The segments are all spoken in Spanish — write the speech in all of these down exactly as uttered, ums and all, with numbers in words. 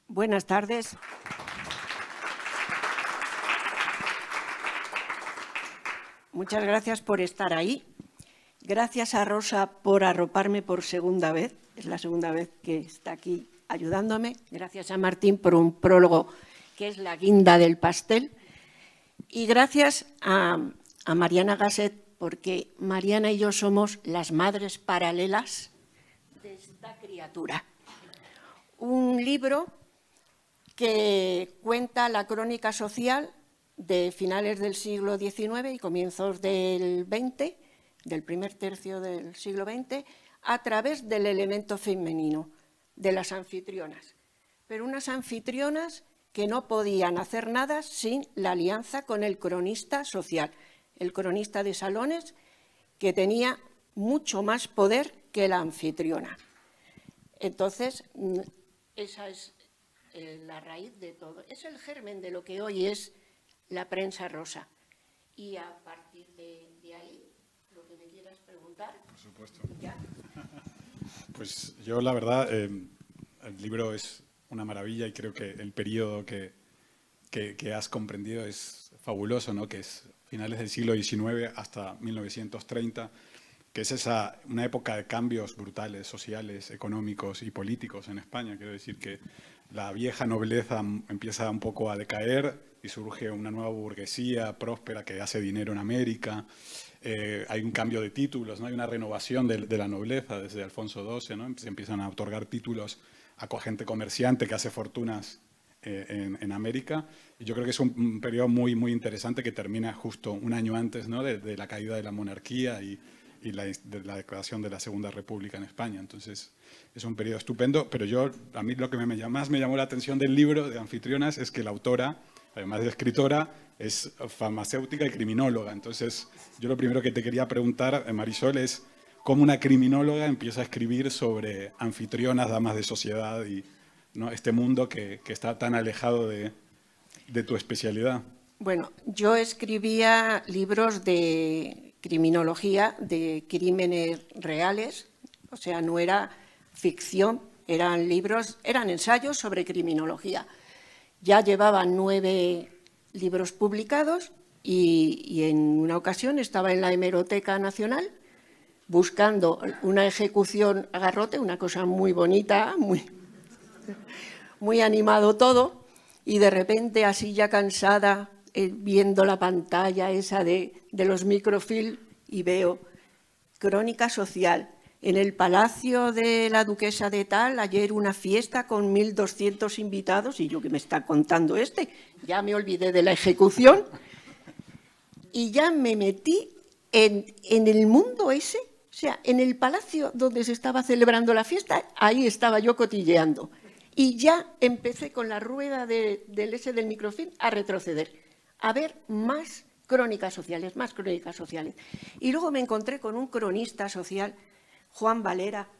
Buenas tardes. Muchas gracias por estar ahí. Gracias a Rosa por arroparme por segunda vez. Es la segunda vez que está aquí ayudándome. Gracias a Martín por un prólogo que es la guinda del pastel. Y gracias a, a Mariana Gasset, porque Mariana y yo somos las madres paralelas de esta criatura. Un libro que cuenta la crónica social de finales del siglo diecinueve y comienzos del veinte, del primer tercio del siglo veinte, a través del elemento femenino, de las anfitrionas. Pero unas anfitrionas que no podían hacer nada sin la alianza con el cronista social, el cronista de salones, que tenía mucho más poder que la anfitriona. Entonces, esa es eh, la raíz de todo. Es el germen de lo que hoy es la prensa rosa. Y a partir de, de ahí, lo que me quieras preguntar. Por supuesto. ¿Ya? Pues yo, la verdad, eh, el libro es una maravilla y creo que el periodo que, que, que has comprendido es fabuloso, ¿no? Que es finales del siglo diecinueve hasta mil novecientos treinta, que es esa, una época de cambios brutales, sociales, económicos y políticos en España. Quiero decir que la vieja nobleza empieza un poco a decaer y surge una nueva burguesía próspera que hace dinero en América. Eh, hay un cambio de títulos, ¿no? Hay una renovación de, de la nobleza desde Alfonso doce, ¿no? Se empiezan a otorgar títulos a gente comerciante que hace fortunas eh, en, en América. Y yo creo que es un, un periodo muy, muy interesante que termina justo un año antes, ¿no? de, de la caída de la monarquía y, y la, de la declaración de la Segunda República en España. Entonces, es un periodo estupendo, pero yo, a mí lo que me, más me llamó la atención del libro de Anfitrionas es que la autora, además de escritora, es farmacéutica y criminóloga. Entonces, yo lo primero que te quería preguntar, Marisol, es cómo una criminóloga empieza a escribir sobre anfitrionas, damas de sociedad y, ¿no? este mundo que, que está tan alejado de, de tu especialidad. Bueno, yo escribía libros de criminología, de crímenes reales, o sea, no era ficción, eran libros, eran ensayos sobre criminología. Ya llevaban nueve libros publicados y, y en una ocasión estaba en la Hemeroteca Nacional buscando una ejecución a garrote, una cosa muy bonita, muy, muy animado todo, y de repente, así ya cansada, eh, viendo la pantalla esa de, de los microfilm, y veo crónica social. En el Palacio de la Duquesa de Tal, ayer una fiesta con mil doscientos invitados, y yo, ¿qué me está contando este? Ya me olvidé de la ejecución y ya me metí en, en el mundo ese. O sea, en el palacio donde se estaba celebrando la fiesta, ahí estaba yo cotilleando. Y ya empecé con la rueda de, del ese del microfilm a retroceder, a ver más crónicas sociales, más crónicas sociales. Y luego me encontré con un cronista social, Juan Valera,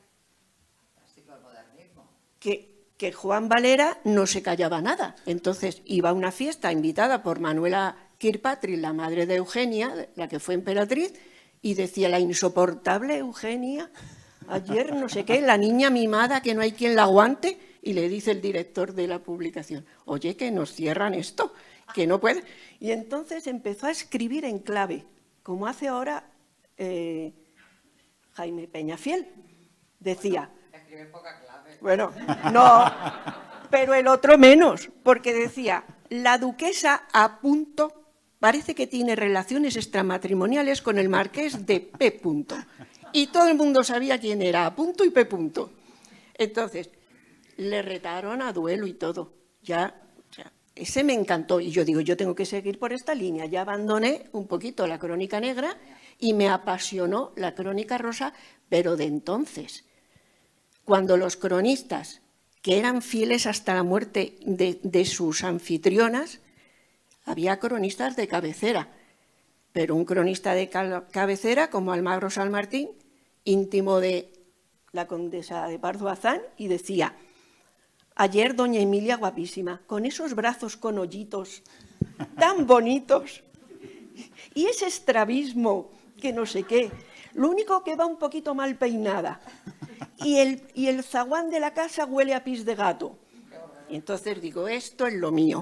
que, que Juan Valera no se callaba nada. Entonces iba a una fiesta invitada por Manuela Kirkpatrick, la madre de Eugenia, la que fue emperatriz, y decía, la insoportable Eugenia, ayer no sé qué, la niña mimada que no hay quien la aguante, y le dice el director de la publicación, oye, que nos cierran esto, que no puede. Y entonces empezó a escribir en clave, como hace ahora eh, Jaime Peñafiel. Decía, escribe poca clave. Bueno, no, pero el otro menos, porque decía, la duquesa a punto parece que tiene relaciones extramatrimoniales con el marqués de P. Punto. Y todo el mundo sabía quién era A. Punto y P. Punto. Entonces, le retaron a duelo y todo. Ya, o sea, ese me encantó. Y yo digo, yo tengo que seguir por esta línea. Ya abandoné un poquito la crónica negra y me apasionó la crónica rosa, pero de entonces, cuando los cronistas, que eran fieles hasta la muerte de, de sus anfitrionas, había cronistas de cabecera, pero un cronista de cabecera como Almagro San Martín, íntimo de la condesa de Pardo Bazán, y decía, ayer doña Emilia guapísima, con esos brazos con hoyitos tan bonitos, y ese estrabismo que no sé qué, lo único que va un poquito mal peinada, y el, y el zaguán de la casa huele a pis de gato. Y entonces digo, esto es lo mío.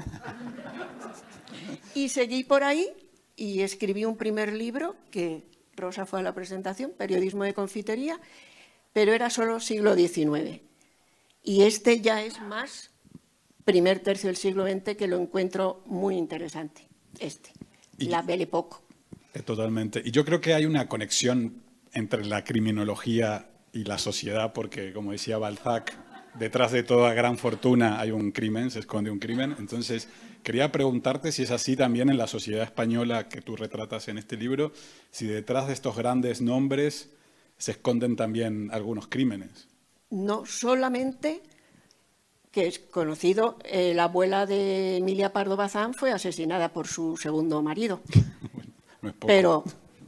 Y seguí por ahí y escribí un primer libro, que Rosa fue a la presentación, Periodismo de confitería, pero era solo siglo diecinueve. Y este ya es más primer tercio del siglo veinte, que lo encuentro muy interesante, este, y, la Belle Époque. Totalmente. Y yo creo que hay una conexión entre la criminología y la sociedad, porque, como decía Balzac, detrás de toda gran fortuna hay un crimen, se esconde un crimen. Entonces, quería preguntarte si es así también en la sociedad española que tú retratas en este libro, si detrás de estos grandes nombres se esconden también algunos crímenes. No solamente, que es conocido, eh, la abuela de Emilia Pardo Bazán fue asesinada por su segundo marido. Bueno, no es poco. Pero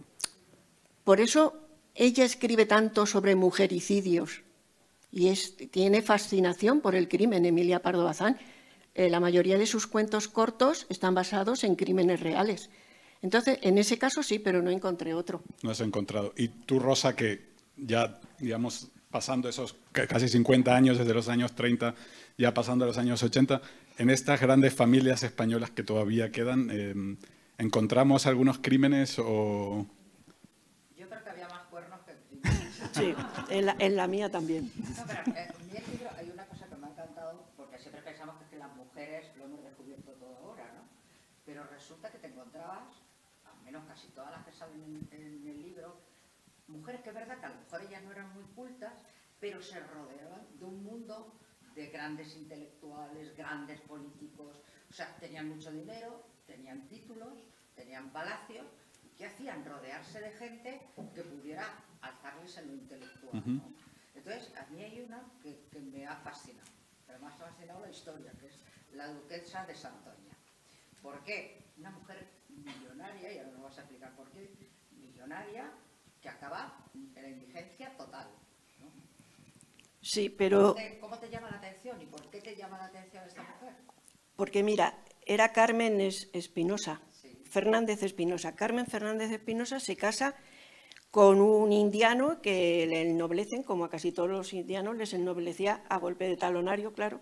por eso ella escribe tanto sobre mujericidios y es, tiene fascinación por el crimen, Emilia Pardo Bazán. Eh, la mayoría de sus cuentos cortos están basados en crímenes reales. Entonces, en ese caso sí, pero no encontré otro. No has encontrado. Y tú, Rosa, que ya, digamos, pasando esos casi cincuenta años, desde los años treinta, ya pasando a los años ochenta, en estas grandes familias españolas que todavía quedan, eh, ¿encontramos algunos crímenes o...? Yo creo que había más cuernos que crímenes. Sí, en la, en la mía también. No, pero eh, en mi libro hay una cosa que me ha encantado, porque siempre pensamos que, es que las mujeres lo hemos descubierto todo ahora, ¿no? Pero resulta que te encontrabas, al menos casi todas las que salen en, en el libro, mujeres que es verdad que a lo mejor ellas no eran muy cultas, pero se rodeaban de un mundo de grandes intelectuales, grandes políticos, o sea, tenían mucho dinero, tenían títulos, tenían palacios. ¿Qué hacían? Rodearse de gente que pudiera alzarles en lo intelectual, ¿no? Entonces, a mí hay una que, que me ha fascinado, pero me ha fascinado la historia, que es la duquesa de Santoña. ¿Por qué? Una mujer millonaria, y ahora me vas a explicar por qué, millonaria, que acaba en la indigencia total, ¿no? Sí, pero... ¿Cómo te, ¿Cómo te llama la atención y por qué te llama la atención esta mujer? Porque mira, era Carmen Espinosa, Sí. Fernández Espinosa. Carmen Fernández Espinosa se casa con un indiano que le ennoblecen, como a casi todos los indianos, les ennoblecía a golpe de talonario, claro.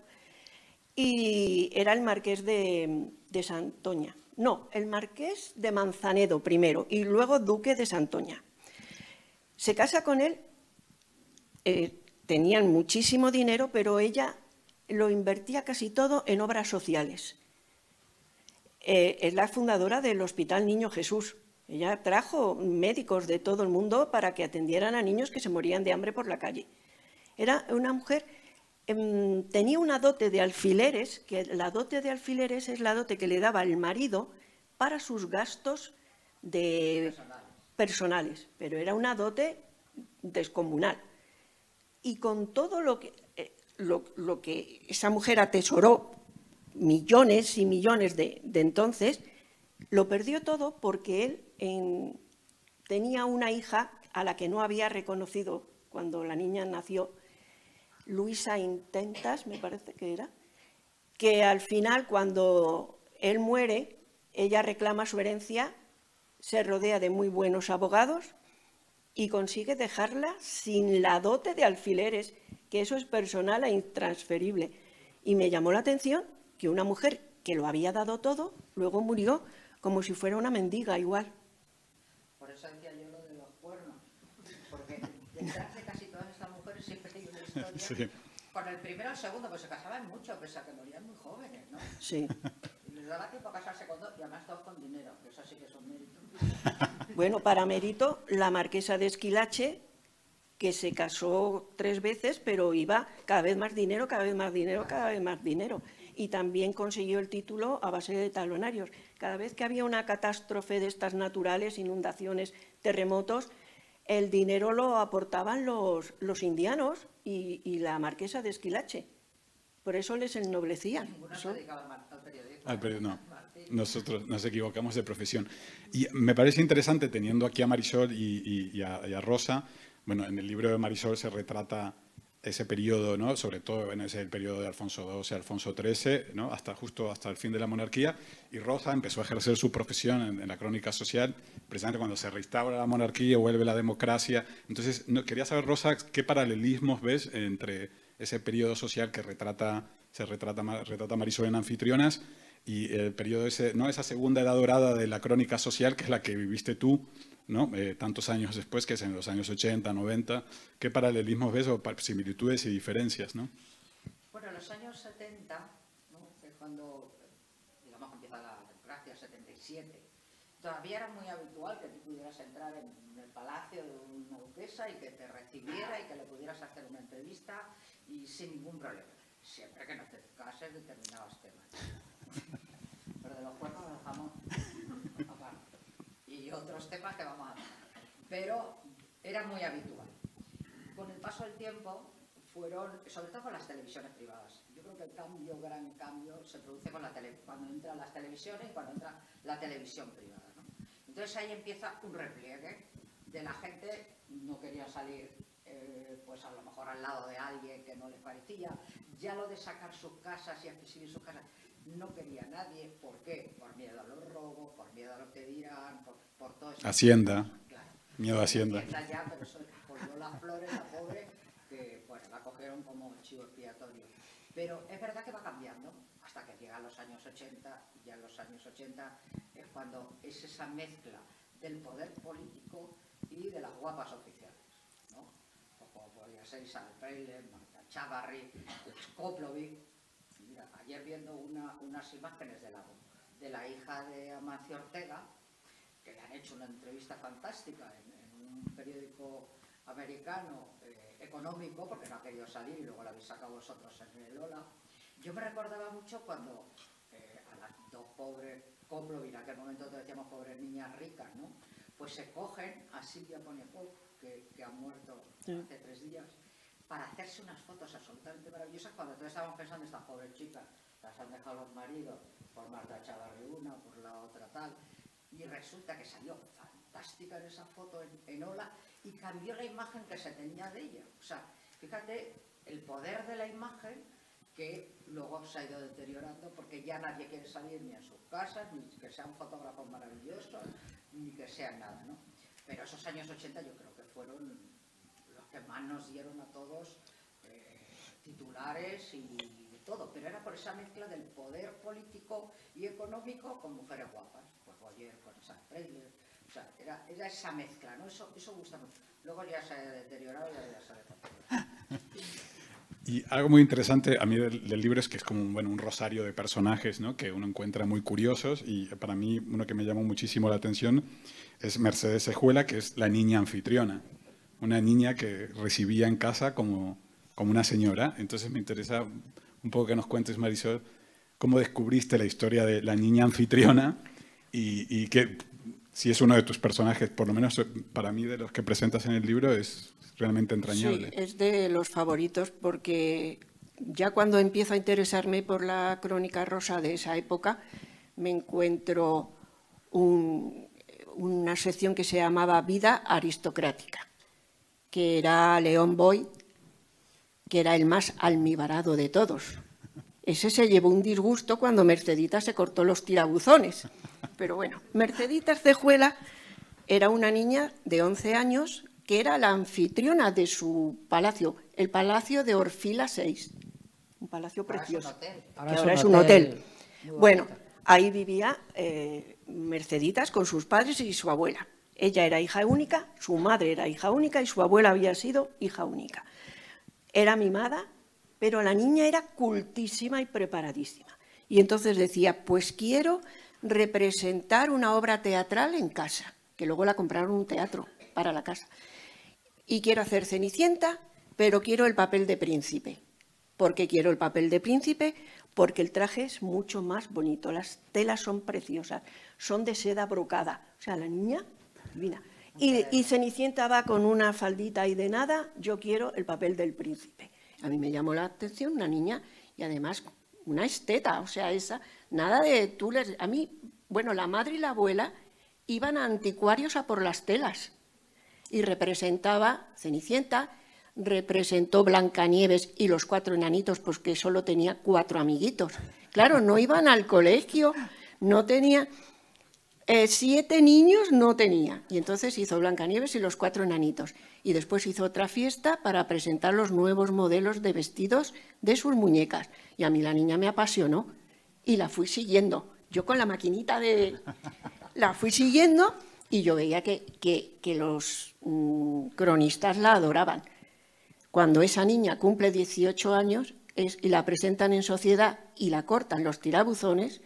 Y era el marqués de, de Santoña. No, el marqués de Manzanedo primero y luego duque de Santoña. Se casa con él, eh, tenían muchísimo dinero, pero ella lo invertía casi todo en obras sociales. Eh, es la fundadora del Hospital Niño Jesús. Ella trajo médicos de todo el mundo para que atendieran a niños que se morían de hambre por la calle. Era una mujer, eh, tenía una dote de alfileres, que la dote de alfileres es la dote que le daba el marido para sus gastos de Personales. personales, pero era una dote descomunal. Y con todo lo que, eh, lo, lo que esa mujer atesoró, millones y millones de, de entonces, lo perdió todo porque él en, tenía una hija a la que no había reconocido cuando la niña nació, Luisa Intentas, me parece que era, que al final, cuando él muere, ella reclama su herencia, se rodea de muy buenos abogados y consigue dejarla sin la dote de alfileres, que eso es personal e intransferible. Y me llamó la atención que una mujer que lo había dado todo, luego murió como si fuera una mendiga igual. Por eso decía yo lo de los cuernos, porque detrás de casi todas estas mujeres siempre hay una historia. Sí. Con el primero y el segundo, pues se casaban mucho, pese a que morían muy jóvenes, ¿no? Sí. Y les daba tiempo a casarse con dos, y además todos con dinero, que eso sí que es un mérito. Bueno, para mérito, la marquesa de Esquilache, que se casó tres veces, pero iba cada vez más dinero, cada vez más dinero, cada vez más dinero. Y también consiguió el título a base de talonarios. Cada vez que había una catástrofe de estas naturales, inundaciones, terremotos, el dinero lo aportaban los, los indianos y, y la marquesa de Esquilache. Por eso les ennoblecían. Ninguno Eso- se dedicaba al, al periodismo. Al periodismo, no. Martín. Nosotros nos equivocamos de profesión. Y me parece interesante, teniendo aquí a Marisol y, y- y a, y a Rosa, bueno, en el libro de Marisol se retrata ese periodo, ¿no? Sobre todo en ese el periodo de Alfonso doce, Alfonso trece, ¿no? Hasta justo hasta el fin de la monarquía. Y Rosa empezó a ejercer su profesión en, en la crónica social, precisamente cuando se restaura la monarquía, vuelve la democracia. Entonces, no, quería saber, Rosa, ¿qué paralelismos ves entre ese periodo social que retrata se retrata, retrata a Marisol en Anfitrionas, y el periodo ese, ¿no? Esa segunda edad dorada de la crónica social, que es la que viviste tú, ¿no? Eh, tantos años después, que es en los años ochenta, noventa. ¿Qué paralelismos ves o similitudes y diferencias, ¿no? Bueno, en los años setenta, ¿no? Que es cuando, digamos, empieza la democracia, setenta y siete, todavía era muy habitual que tú pudieras entrar en el palacio de una duquesa y que te recibiera y que le pudieras hacer una entrevista y sin ningún problema, siempre que no te cases determinados temas. Pero de los cuernos los dejamos aparte. Y otros temas que vamos a hablar. Pero era muy habitual. Con el paso del tiempo fueron, sobre todo con las televisiones privadas. Yo creo que el cambio, gran cambio, se produce con la tele, cuando entran las televisiones y cuando entra la televisión privada, ¿no? Entonces ahí empieza un repliegue de la gente, no quería salir eh, pues a lo mejor al lado de alguien que no les parecía, ya lo de sacar sus casas y exhibir sus casas, no quería nadie. ¿Por qué? Por miedo a los robos, por miedo a lo que dirán, por, por todo eso. Hacienda, claro. Miedo a Hacienda. Hacienda ya, pero eso colgó las flores, la pobre, que bueno, la cogieron como chivo expiatorio. Pero es verdad que va cambiando hasta que llegan los años ochenta, y ya en los años ochenta es cuando es esa mezcla del poder político y de las guapas oficiales, ¿no? Como podría ser Isabel Preisler, Marta Chávarri, Skoplovic. Mira, ayer viendo una, unas imágenes de la, de la hija de Amancio Ortega, que le han hecho una entrevista fantástica en, en un periódico americano eh, económico, porque no ha querido salir y luego la habéis sacado vosotros en el Ola. Yo me recordaba mucho cuando eh, a las dos pobres, Skoplovic, en aquel momento te decíamos pobres niñas ricas, ¿no? Pues se cogen a Silvia Poniatowska, que, que ha muerto sí. hace tres días, para hacerse unas fotos absolutamente maravillosas cuando todos estábamos pensando estas pobres chicas, las han dejado los maridos, por Marta Chávarri una, por la otra tal, y resulta que salió fantástica en esa foto en, en Ola y cambió la imagen que se tenía de ella. O sea, fíjate el poder de la imagen que luego se ha ido deteriorando porque ya nadie quiere salir ni en sus casas, ni que sean fotógrafos maravillosos, ni que sean nada, ¿no? Pero esos años ochenta yo creo que fueron los que más nos dieron a todos eh, titulares y de todo, pero era por esa mezcla del poder político y económico con mujeres guapas, pues Boyer, con Isabel Preisler, o sea, era, era esa mezcla, ¿no? Eso, eso gusta mucho. Luego ya se ha deteriorado y ya se ha deteriorado. Y algo muy interesante a mí del, del libro es que es como bueno, un rosario de personajes, ¿no? Que uno encuentra muy curiosos, y para mí uno que me llamó muchísimo la atención es Mercedes Ejuela, que es la niña anfitriona, una niña que recibía en casa como, como una señora. Entonces me interesa un poco que nos cuentes, Marisol, cómo descubriste la historia de la niña anfitriona y, y que si es uno de tus personajes, por lo menos para mí de los que presentas en el libro, es realmente entrañable. Sí, es de los favoritos porque ya cuando empiezo a interesarme por la crónica rosa de esa época, me encuentro un, una sección que se llamaba Vida aristocrática, que era León Boy, que era el más almibarado de todos. Ese se llevó un disgusto cuando Mercedita se cortó los tirabuzones. Pero bueno, Mercedita Cejuela era una niña de once años que era la anfitriona de su palacio, el Palacio de Orfila seis, un palacio precioso, ahora que ahora es un hotel. Bueno, ahí vivía eh, Merceditas con sus padres y su abuela. Ella era hija única, su madre era hija única y su abuela había sido hija única. Era mimada, pero la niña era cultísima y preparadísima. Y entonces decía, pues quiero representar una obra teatral en casa, que luego la compraron un teatro para la casa. Y quiero hacer Cenicienta, pero quiero el papel de príncipe. ¿Por qué quiero el papel de príncipe? Porque el traje es mucho más bonito, las telas son preciosas, son de seda brocada. O sea, la niña, divina. Y, y Cenicienta va con una faldita y de nada, yo quiero el papel del príncipe. A mí me llamó la atención una niña y además una esteta, o sea, esa, nada de tú les... A mí, bueno, la madre y la abuela iban a anticuarios a por las telas y representaba Cenicienta, representó Blancanieves y los cuatro enanitos, pues que solo tenía cuatro amiguitos. Claro, no iban al colegio, no tenía... Eh, siete niños no tenía, y entonces hizo Blancanieves y los cuatro enanitos. Y después hizo otra fiesta para presentar los nuevos modelos de vestidos de sus muñecas. Y a mí la niña me apasionó y la fui siguiendo. Yo con la maquinita de... la fui siguiendo y yo veía que, que, que los mmm, cronistas la adoraban. Cuando esa niña cumple dieciocho años es, y la presentan en Sociedad y la cortan los tirabuzones,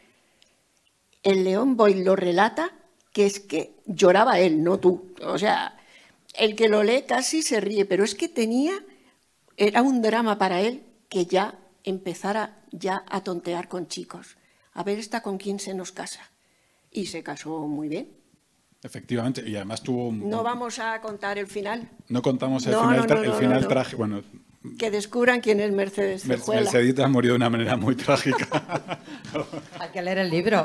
el León Boyd lo relata que es que lloraba él, no tú. O sea, el que lo lee casi se ríe, pero es que tenía, era un drama para él que ya empezara ya a tontear con chicos. A ver esta con quién se nos casa. Y se casó muy bien. Efectivamente, y además tuvo... Un... No vamos a contar el final. No contamos el no, final, no, no, el no, final no, no. trágico. Bueno, que descubran quién es Mercedes Cejuela. Mercedita murió de una manera muy trágica. Hay que leer el libro.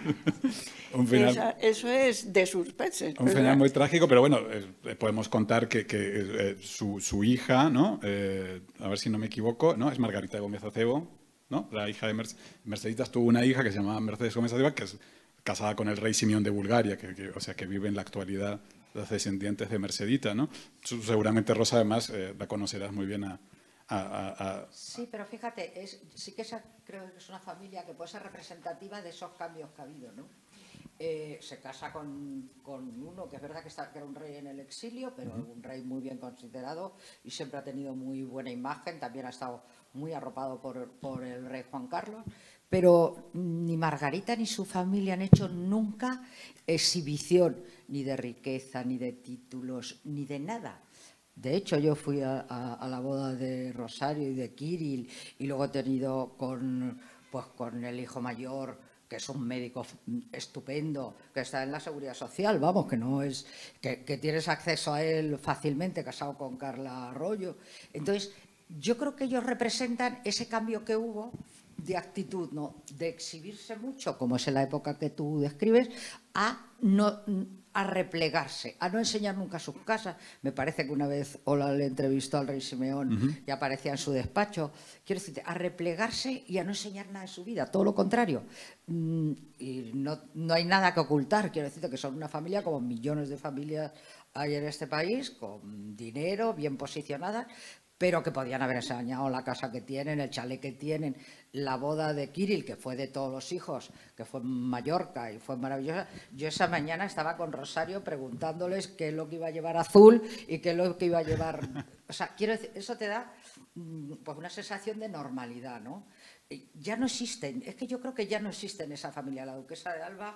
Un final, Esa, eso es de suspense. un final muy trágico, pero bueno, eh, podemos contar que, que eh, su, su hija, ¿no? Eh, a ver si no me equivoco, ¿no? Es Margarita Gómez Acebo, ¿no? La hija de Mercedes. Merceditas tuvo una hija que se llamaba Mercedes Gómez Acebo, que es casada con el rey Simeón de Bulgaria, que, que, o sea, que vive en la actualidad los descendientes de Mercedita, ¿no? Seguramente, Rosa, además, eh, la conocerás muy bien a... A, a, a... Sí, pero fíjate, es, sí que esa, creo que es una familia que puede ser representativa de esos cambios que ha habido, ¿no? Eh, se casa con, con uno que es verdad que, está, que era un rey en el exilio, pero uh-huh. un rey muy bien considerado y siempre ha tenido muy buena imagen, también ha estado muy arropado por, por el rey Juan Carlos, pero ni Margarita ni su familia han hecho nunca exhibición ni de riqueza, ni de títulos, ni de nada. De hecho, yo fui a, a, a la boda de Rosario y de Kirill y luego he tenido con, pues, con el hijo mayor, que es un médico estupendo, que está en la Seguridad Social, vamos, que no es que, que tienes acceso a él fácilmente, casado con Carla Arroyo. Entonces, yo creo que ellos representan ese cambio que hubo de actitud, ¿no? De exhibirse mucho, como es en la época que tú describes, a no a replegarse, a no enseñar nunca sus casas. Me parece que una vez Ola le entrevistó al rey Simeón uh-huh. y aparecía en su despacho. Quiero decirte, a replegarse y a no enseñar nada de su vida, todo lo contrario. Mm, y no, no hay nada que ocultar. Quiero decirte que son una familia como millones de familias hay en este país, con dinero, bien posicionadas, pero que podían haber enseñado la casa que tienen, el chalet que tienen, la boda de Kirill, que fue de todos los hijos, que fue en Mallorca y fue maravillosa. Yo esa mañana estaba con Rosario preguntándoles qué es lo que iba a llevar Azul y qué es lo que iba a llevar... O sea, quiero decir, eso te da pues, una sensación de normalidad, ¿no? Ya no existen, es que yo creo que ya no existen esa familia, la duquesa de Alba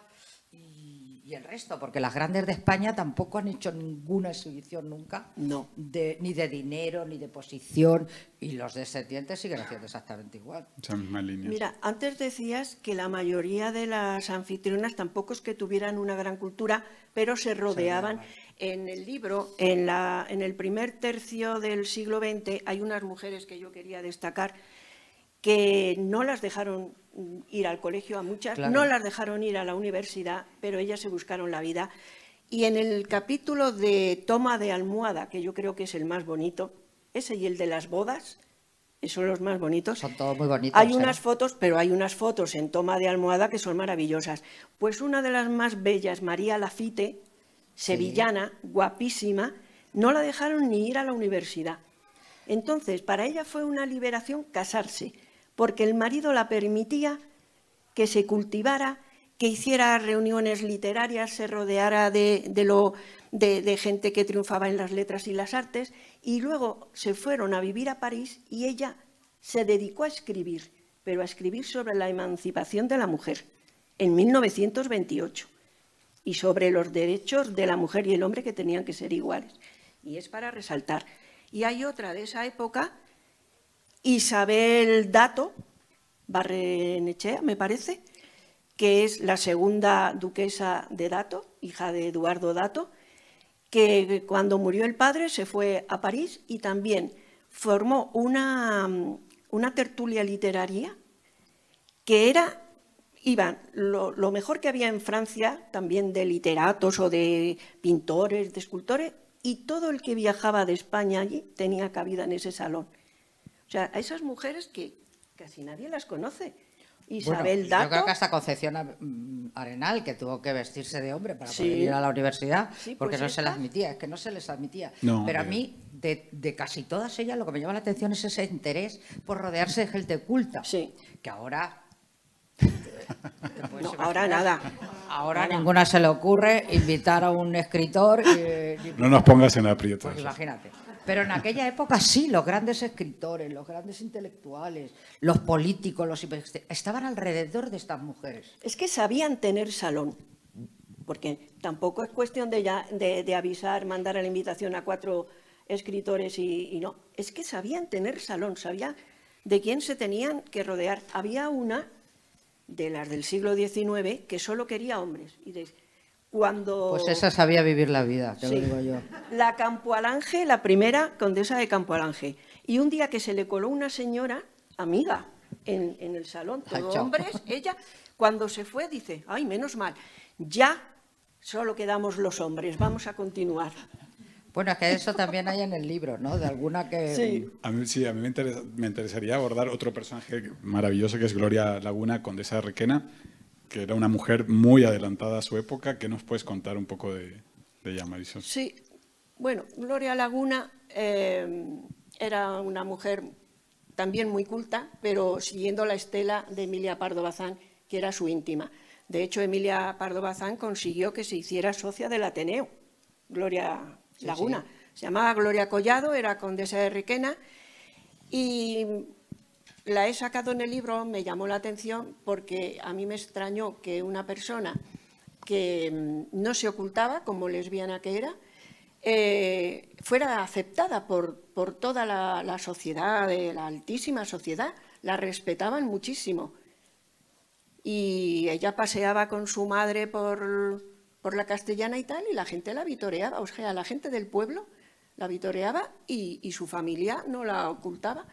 y, y el resto, porque las grandes de España tampoco han hecho ninguna exhibición nunca, no. de, ni de dinero, ni de posición, y los descendientes siguen haciendo exactamente igual. Esa misma línea. Mira, antes decías que la mayoría de las anfitrionas tampoco es que tuvieran una gran cultura, pero se rodeaban. En el libro, en, la, en el primer tercio del siglo veinte, hay unas mujeres que yo quería destacar que no las dejaron ir al colegio a muchas, claro. no las dejaron ir a la universidad, pero ellas se buscaron la vida. Y en el capítulo de Toma de Almohada, que yo creo que es el más bonito, ese y el de las bodas, son los más bonitos. Son todos muy bonitos. Hay ¿eh? unas fotos, pero hay unas fotos en Toma de Almohada que son maravillosas. Pues una de las más bellas, María Lafite, sevillana, sí. guapísima, no la dejaron ni ir a la universidad. Entonces, para ella fue una liberación casarse, porque el marido la permitía que se cultivara, que hiciera reuniones literarias, se rodeara de, de, lo, de, de gente que triunfaba en las letras y las artes, y luego se fueron a vivir a París y ella se dedicó a escribir, pero a escribir sobre la emancipación de la mujer en mil novecientos veintiocho y sobre los derechos de la mujer y el hombre que tenían que ser iguales. Y es para resaltar. Y hay otra de esa época, Isabel Dato, Barrenechea, me parece, que es la segunda duquesa de Dato, hija de Eduardo Dato, que cuando murió el padre se fue a París y también formó una, una tertulia literaria que era, iban lo, lo mejor que había en Francia, también de literatos o de pintores, de escultores, y todo el que viajaba de España allí tenía cabida en ese salón. O sea, a esas mujeres que casi nadie las conoce. Isabel bueno, Dato. Yo creo que hasta Concepción Arenal, que tuvo que vestirse de hombre para Sí. poder ir a la universidad, Sí, porque pues no se esta. les admitía, es que no se les admitía. No, Pero a eh. mí, de, de casi todas ellas, lo que me llama la atención es ese interés por rodearse de gente culta, Sí. que ahora... No, ahora nada. Ahora Nada. ninguna se le ocurre invitar a un escritor. eh, ni- No nos pongas en aprietos. Pues imagínate. Pero en aquella época sí, los grandes escritores, los grandes intelectuales, los políticos, los investi- estaban alrededor de estas mujeres. Es que sabían tener salón, porque tampoco es cuestión de, ya, de, de avisar, mandar a la invitación a cuatro escritores y, y no. Es que sabían tener salón, sabían de quién se tenían que rodear. Había una de las del siglo diecinueve que solo quería hombres. Y de, cuando Pues esa sabía vivir la vida, te Sí. lo digo yo. La Campoalange, la primera condesa de Campoalange. Y un día que se le coló una señora, amiga, en, en el salón, Ay, todo chao. hombres, ella, cuando se fue, dice, ay, menos mal, ya solo quedamos los hombres, vamos a continuar. Bueno, es que eso también hay en el libro, ¿no? De alguna que... Sí. A mí, sí, a mí me, interesa- me interesaría abordar otro personaje maravilloso que es Gloria Laguna, condesa de Requena, que era una mujer muy adelantada a su época. ¿Qué nos puedes contar un poco de, de ella, Marisol? Sí, bueno, Gloria Laguna eh, era una mujer también muy culta, pero siguiendo la estela de Emilia Pardo Bazán, que era su íntima. De hecho, Emilia Pardo Bazán consiguió que se hiciera socia del Ateneo, Gloria Sí, Laguna. sí. Se llamaba Gloria Collado, era condesa de Requena, y la he sacado en el libro, me llamó la atención porque a mí me extrañó que una persona que mm, no se ocultaba, como lesbiana que era, eh, fuera aceptada por, por toda la, la sociedad, de la altísima sociedad, la respetaban muchísimo. Y ella paseaba con su madre por, por la Castellana y tal, y la gente la vitoreaba, o sea, la gente del pueblo la vitoreaba y, y su familia no la ocultaba.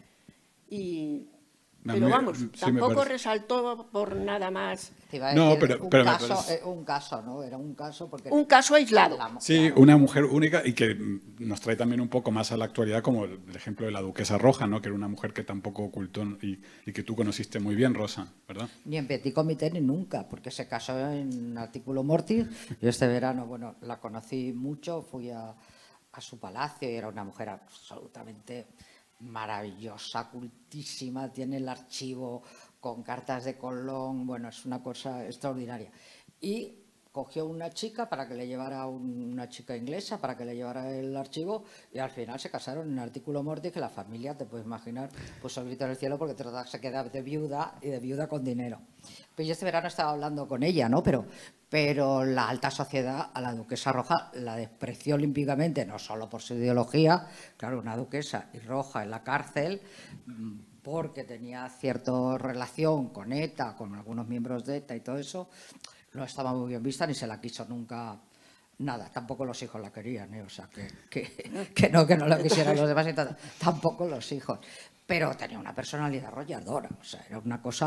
Y, A pero mí, vamos, sí me tampoco parece. resaltó por nada más. Te iba a No, decir, pero- un, pero me caso, parece- eh, un caso, ¿no? Era un caso porque... Un caso aislado. La- Sí, claro. una mujer única y que mm, nos trae también un poco más a la actualidad, como el, el ejemplo de la duquesa Roja, ¿no? Que era una mujer que tampoco ocultó y, y que tú conociste muy bien, Rosa, ¿verdad? Ni en Petit Comité ni nunca, porque se casó en Artículo Mortis. Yo este verano, bueno, la conocí mucho, fui a, a su palacio y era una mujer absolutamente maravillosa, cultísima, tiene el archivo con cartas de Colón, bueno, es una cosa extraordinaria. Y cogió una chica para que le llevara, un- una chica inglesa, para que le llevara el archivo y al final se casaron en Artículo Mortis, que la familia, te puedes imaginar, puso el grito en el cielo porque toda se queda de viuda y de viuda con dinero. Pues yo este verano estaba hablando con ella, ¿no? Pero, pero la alta sociedad a la duquesa Roja la despreció olímpicamente, no solo por su ideología, claro, una duquesa y Roja en la cárcel, mm, porque tenía cierta relación con ETA, con algunos miembros de ETA y todo eso, no estaba muy bien vista ni se la quiso nunca nada. Tampoco los hijos la querían, ¿eh? O sea, que, que, que no, que no la quisieran los demás y tal. Tampoco los hijos. Pero tenía una personalidad arrolladora, o sea, era una cosa,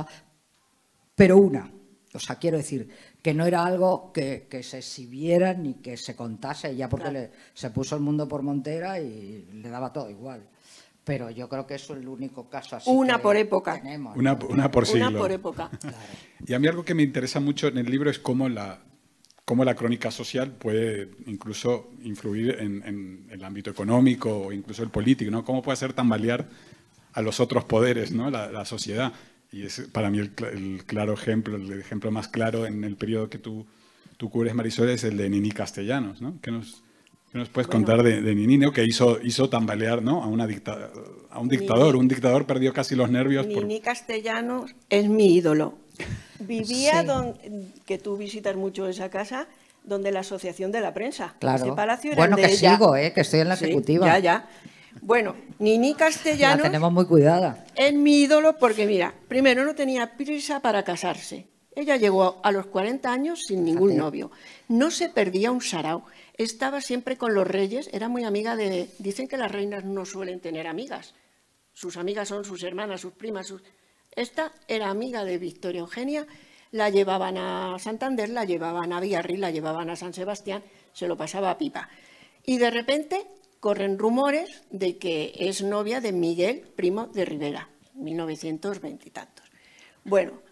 pero una. O sea, quiero decir, que no era algo que, que se exhibiera ni que se contase, ya porque Claro. le, se puso el mundo por montera y le daba todo igual. Pero yo creo que eso es el único caso así Una que por época. tenemos, Una, ¿no? una por siglo. Una por época. Claro. Y a mí algo que me interesa mucho en el libro es cómo la, cómo la crónica social puede incluso influir en, en el ámbito económico o incluso el político, ¿no? Cómo puede hacer tambalear a los otros poderes, ¿no? La, la sociedad. Y es para mí el, cl- el claro ejemplo, el ejemplo más claro en el periodo que tú, tú cubres, Marisol, es el de Nini Castellanos, ¿no? ¿Qué nos, qué nos puedes Bueno. contar de, de Nini, ¿no? Que hizo, hizo tambalear, ¿no? a, una dicta, a un dictador. Nini- Un dictador perdió casi los nervios por... Nini Castellanos es mi ídolo. Vivía Sí. donde, que tú visitas mucho esa casa, donde la Asociación de la Prensa. Claro. Ese palacio era Bueno, de que ella. sigo, ¿eh? Que estoy en la Sí, ejecutiva. Ya, ya. Bueno, Nini La Castellanos tenemos muy cuidada. es mi ídolo porque, mira, primero no tenía prisa para casarse. Ella llegó a los cuarenta años sin ningún Fíjate. novio. No se perdía un sarao. Estaba siempre con los reyes. Era muy amiga de... Dicen que las reinas no suelen tener amigas. Sus amigas son sus hermanas, sus primas. Sus... Esta era amiga de Victoria Eugenia. La llevaban a Santander, la llevaban a Villarri, la llevaban a San Sebastián. Se lo pasaba a pipa. Y de repente corren rumores de que es novia de Miguel Primo de Rivera, mil novecientos veinte y tantos. Bueno,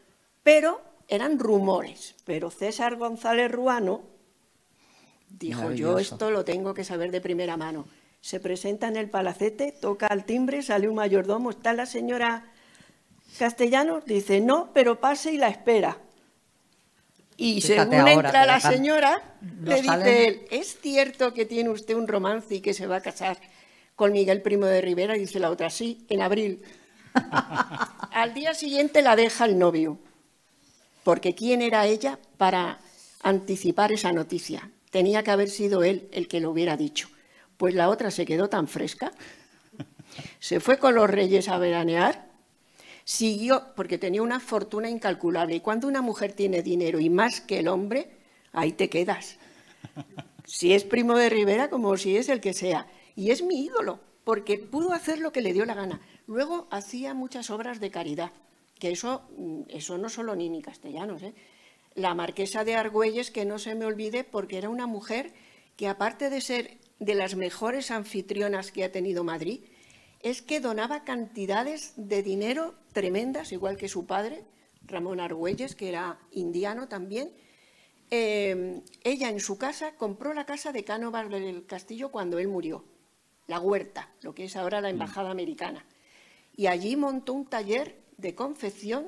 Pero eran rumores, pero César González Ruano dijo, yo esto lo tengo que saber de primera mano. Se presenta en el palacete, toca al timbre, sale un mayordomo, ¿está la señora Castellanos? Dice, no, pero pase y la espera. Y Fíjate según ahora, entra la dejan, señora, no le dice salen. él, ¿es cierto que tiene usted un romance y que se va a casar con Miguel Primo de Rivera? Y dice la otra, sí, en abril. Al día siguiente la deja el novio, porque ¿quién era ella para anticipar esa noticia? Tenía que haber sido él el que lo hubiera dicho. Pues la otra se quedó tan fresca, se fue con los reyes a veranear, siguió, porque tenía una fortuna incalculable, y cuando una mujer tiene dinero y más que el hombre, ahí te quedas. Si es Primo de Rivera como si es el que sea. Y es mi ídolo, porque pudo hacer lo que le dio la gana. Luego hacía muchas obras de caridad, que eso, eso no solo Nini Castellanos, ¿eh? La marquesa de Argüelles, que no se me olvide, porque era una mujer que, aparte de ser de las mejores anfitrionas que ha tenido Madrid, es que donaba cantidades de dinero tremendas, igual que su padre, Ramón Argüelles, que era indiano también. Eh, ella en su casa compró la casa de Cánovas del Castillo cuando él murió, la Huerta, lo que es ahora la Embajada Americana. Y allí montó un taller de confección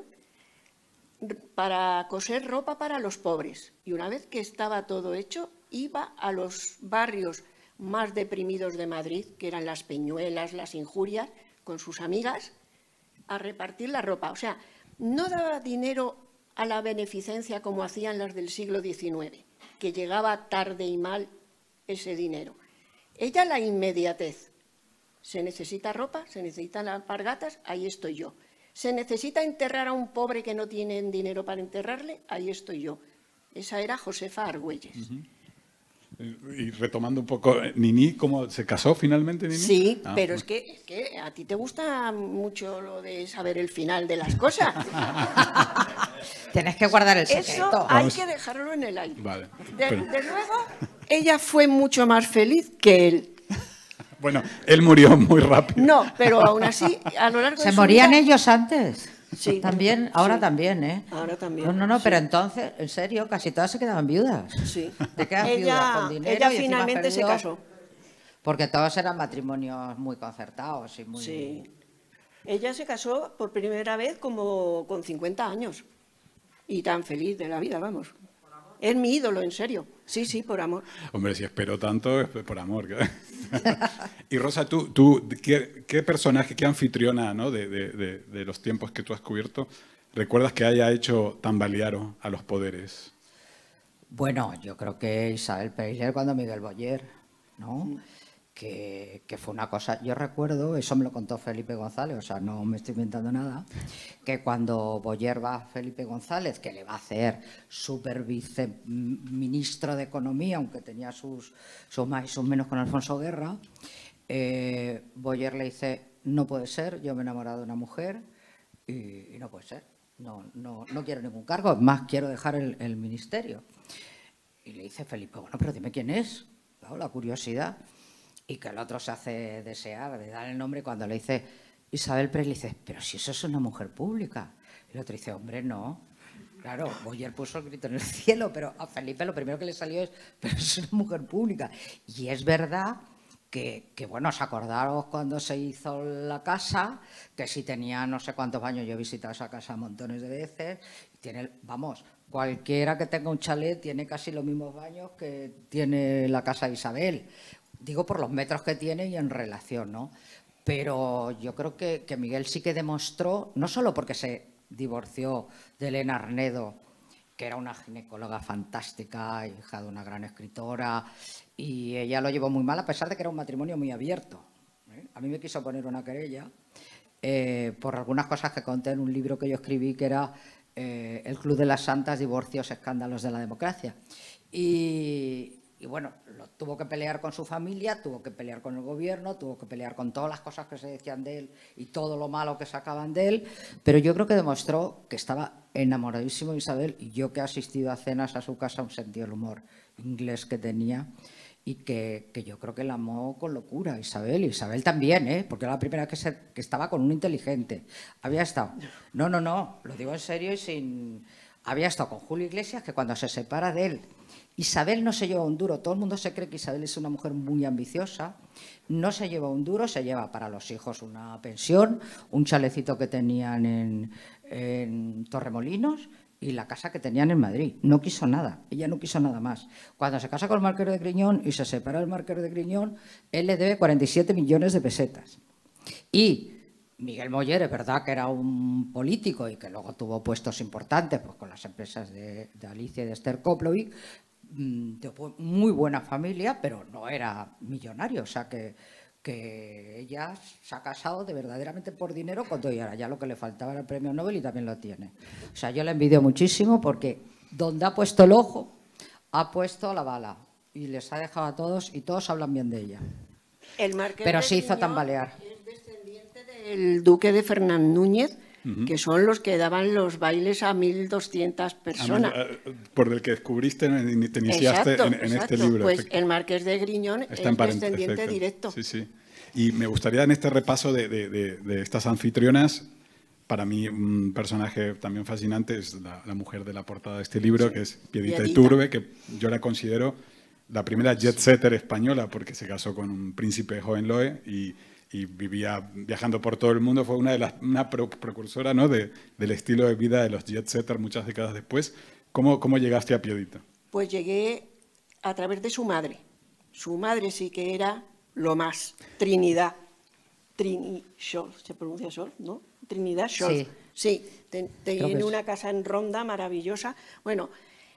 para coser ropa para los pobres. Y una vez que estaba todo hecho, iba a los barrios más deprimidos de Madrid, que eran las Peñuelas, las Injurias, con sus amigas, a repartir la ropa. O sea, no daba dinero a la beneficencia como hacían las del siglo diecinueve, que llegaba tarde y mal ese dinero. Ella, la inmediatez. Se necesita ropa, se necesitan alpargatas, ahí estoy yo. Se necesita enterrar a un pobre que no tiene dinero para enterrarle, ahí estoy yo. Esa era Josefa Argüelles. Uh-huh. Y retomando un poco, Nini, ¿cómo se casó finalmente, Nini? Sí, ah, pero es que, es que a ti te gusta mucho lo de saber el final de las cosas. Tienes que guardar el secreto. Eso hay que dejarlo en el aire. Vale, De, pero... de luego, ella fue mucho más feliz que él. Bueno, él murió muy rápido. No, pero aún así, a lo largo de ¿Se su morían vida, ellos antes? Sí. También, ahora Sí. también, ¿eh? Ahora también. No, no, no, sí. pero entonces, en serio, casi todas se quedaban viudas. Sí. Te quedas Ella, viuda con dinero ella y encima finalmente se perdió, casó. Porque todos eran matrimonios muy concertados y muy... Sí. Ella se casó por primera vez como con cincuenta años. Y tan feliz de la vida, vamos. Es mi ídolo, en serio. Sí, sí, por amor. Hombre, si espero tanto, es por amor. Y Rosa, tú, tú ¿qué, qué personaje, qué anfitriona, ¿no? de, de, de, de los tiempos que tú has cubierto, recuerdas que haya hecho tambalear a los poderes? Bueno, yo creo que Isabel Preisler cuando Miguel Boyer, ¿no? Mm. Que, que fue una cosa, yo recuerdo, eso me lo contó Felipe González, o sea, no me estoy inventando nada, que cuando Boyer va a Felipe González, que le va a hacer super viceministro de Economía, aunque tenía sus, sus más y sus menos con Alfonso Guerra, eh, Boyer le dice, no puede ser, yo me he enamorado de una mujer y, y no puede ser, no, no, no quiero ningún cargo, es más, quiero dejar el, el ministerio. Y le dice Felipe, bueno, pero dime quién es, claro, la curiosidad. Y que el otro se hace desear de dar el nombre cuando le dice Isabel Preisler, le dice, pero si eso es una mujer pública. Y el otro dice, hombre, no. Claro, Boyer puso el grito en el cielo, pero a Felipe lo primero que le salió es, pero es una mujer pública. Y es verdad que, que bueno, os acordaros cuando se hizo la casa, que si tenía no sé cuántos baños, yo he visitado esa casa montones de veces, tiene, vamos, cualquiera que tenga un chalet tiene casi los mismos baños que tiene la casa de Isabel. Digo por los metros que tiene y en relación, ¿no? Pero yo creo que, que Miguel sí que demostró, no solo porque se divorció de Elena Arnedo, que era una ginecóloga fantástica, hija de una gran escritora, y ella lo llevó muy mal a pesar de que era un matrimonio muy abierto, ¿eh? A mí me quiso poner una querella eh, por algunas cosas que conté en un libro que yo escribí, que era eh, El Club de las Santas, Divorcios, Escándalos de la Democracia. Y... Y bueno, lo, tuvo que pelear con su familia, tuvo que pelear con el gobierno, tuvo que pelear con todas las cosas que se decían de él y todo lo malo que sacaban de él, pero yo creo que demostró que estaba enamoradísimo de Isabel, y yo que he asistido a cenas a su casa, un sentido del humor inglés que tenía, y que, que yo creo que la amó con locura, Isabel. Isabel también, ¿eh? Porque era la primera que, se, que estaba con un inteligente. Había estado... No, no, no, lo digo en serio y sin... Había estado con Julio Iglesias, que cuando se separa de él, Isabel no se lleva un duro. Todo el mundo se cree que Isabel es una mujer muy ambiciosa. No se lleva un duro, se lleva para los hijos una pensión, un chalecito que tenían en, en Torremolinos y la casa que tenían en Madrid. No quiso nada, ella no quiso nada más. Cuando se casa con el Marqués de Griñón y se separa el Marqués de Griñón, él le debe cuarenta y siete millones de pesetas. Y Miguel Moller, es verdad que era un político y que luego tuvo puestos importantes pues, con las empresas de, de Alicia y de Esther Koplovich, de muy buena familia, pero no era millonario, o sea que, que ella se ha casado de verdaderamente por dinero con todo y ahora ya lo que le faltaba era el premio Nobel y también lo tiene. O sea, yo la envidio muchísimo porque donde ha puesto el ojo, ha puesto la bala y les ha dejado a todos y todos hablan bien de ella. El Marqués pero de se hizo Griñón tambalear. Es descendiente del duque de Fernán Núñez, que son los que daban los bailes a mil doscientas personas. Por el que descubriste, te iniciaste exacto, en, en exacto. este libro. Pues el Marqués de Griñón Está es en descendiente perfecto. directo. Sí, sí. Y me gustaría en este repaso de, de, de, de estas anfitrionas, para mí un personaje también fascinante es la, la mujer de la portada de este libro, sí, que es Piedita, Piedita Iturbe, que yo la considero la primera jet setter española porque se casó con un príncipe de Hohenlohe y y vivía viajando por todo el mundo, fue una de las una precursora, ¿no? de, del estilo de vida de los jet setters muchas décadas después. ¿Cómo, cómo llegaste a Piedita? Pues llegué a través de su madre. Su madre sí que era lo más, Trinidad. Trini Scholl, se pronuncia Scholl, ¿no? Trinidad Scholl. Sí, sí te, tiene una casa en Ronda maravillosa. Bueno,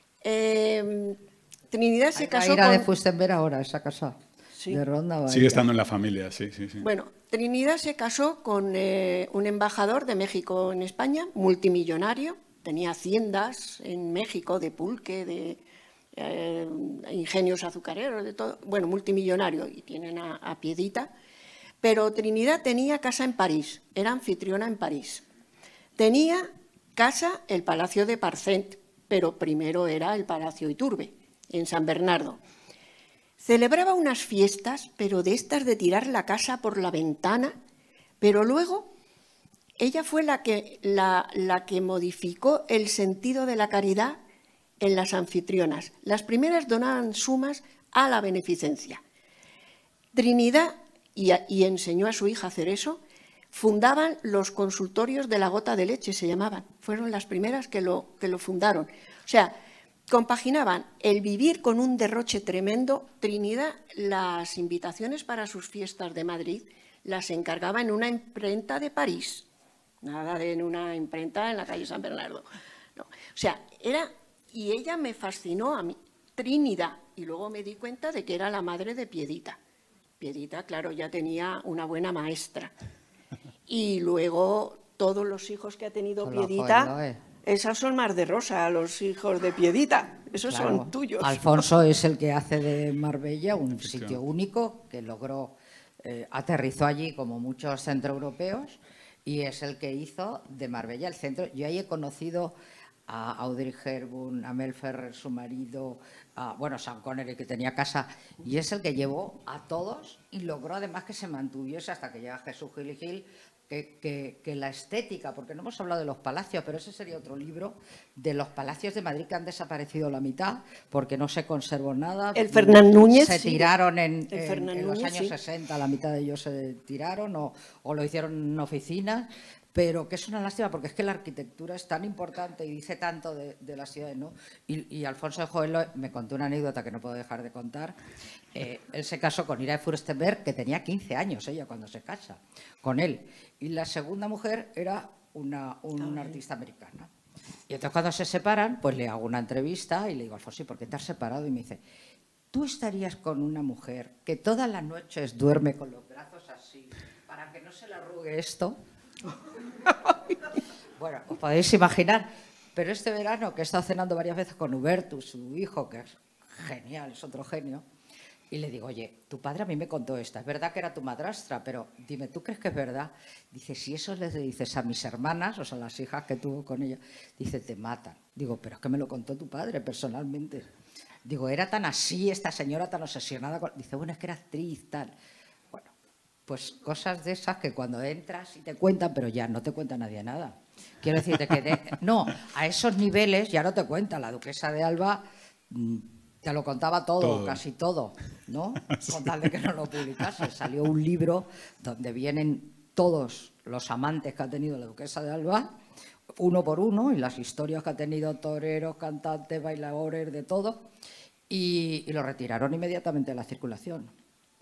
eh, Trinidad se casó con... con... de Fustenberg ahora, esa casa. Sí. De Ronda, sigue estando en la familia, sí, sí, sí. Bueno, Trinidad se casó con eh, un embajador de México en España, multimillonario, tenía haciendas en México de pulque, de eh, ingenios azucareros, de todo, bueno, multimillonario, y tienen a, a Piedita, pero Trinidad tenía casa en París, era anfitriona en París. Tenía casa el Palacio de Parcent, pero primero era el Palacio Iturbe, en San Bernardo. Celebraba unas fiestas, pero de estas de tirar la casa por la ventana, pero luego ella fue la que, la, la que modificó el sentido de la caridad en las anfitrionas. Las primeras donaban sumas a la beneficencia. Trinidad, y, y enseñó a su hija a hacer eso, fundaban los consultorios de la gota de leche, se llamaban. Fueron las primeras que lo, que lo fundaron. O sea, compaginaban el vivir con un derroche tremendo. Trinidad, las invitaciones para sus fiestas de Madrid las encargaba en una imprenta de París, nada de en una imprenta en la calle San Bernardo. No. O sea, era, y ella me fascinó a mí, Trinidad, y luego me di cuenta de que era la madre de Piedita. Piedita, claro, ya tenía una buena maestra. Y luego todos los hijos que ha tenido Solo Piedita... Esos son más de Rosa, los hijos de Piedita. Esos claro, son tuyos. Alfonso es el que hace de Marbella un sitio único que logró, eh, aterrizó allí como muchos centroeuropeos y es el que hizo de Marbella el centro. Yo ahí he conocido a Audrey Hepburn, a Mel Ferrer, su marido, a, bueno, Sean Connery, que tenía casa, y es el que llevó a todos y logró además que se mantuviese hasta que llega Jesús Gil y Gil. Que, que, que la estética, porque no hemos hablado de los palacios, pero ese sería otro libro, de los palacios de Madrid que han desaparecido la mitad, porque no se conservó nada. El Fernán Núñez. Se tiraron en, el en, en los Núñez, años sí. sesenta, la mitad de ellos se tiraron o, o lo hicieron en oficinas, pero que es una lástima porque es que la arquitectura es tan importante y dice tanto de, de las ciudades, ¿no? Y, y Alfonso de Hohenlohe me contó una anécdota que no puedo dejar de contar. Eh, él se casó con Ira de Furstenberg, que tenía quince años ella cuando se casa con él. Y la segunda mujer era una, una artista americana. Y entonces cuando se separan, pues le hago una entrevista y le digo, Alfonso, ¿por qué te has separado? Y me dice, ¿tú estarías con una mujer que todas las noches duerme con los brazos así para que no se le arrugue esto? Bueno, os podéis imaginar. Pero este verano, que he estado cenando varias veces con Hubertus, su hijo, que es genial, es otro genio, y le digo, oye, tu padre a mí me contó esta, es verdad que era tu madrastra, pero dime, ¿tú crees que es verdad? Dice, si eso les dices a mis hermanas, o sea, las hijas que tuvo con ella, dice, te matan. Digo, pero es que me lo contó tu padre personalmente. Digo, era tan así esta señora, tan obsesionada con... Dice, bueno, es que era actriz, tal. Bueno, pues cosas de esas que cuando entras y te cuentan, pero ya no te cuenta nadie nada. Quiero decirte que... De... No, a esos niveles ya no te cuenta. La duquesa de Alba te lo contaba todo, todo. casi todo, ¿no? Sí. Con tal de que no lo publicase. Salió un libro donde vienen todos los amantes que ha tenido la duquesa de Alba, uno por uno, y las historias que ha tenido toreros, cantantes, bailadores, de todo, y, y lo retiraron inmediatamente de la circulación.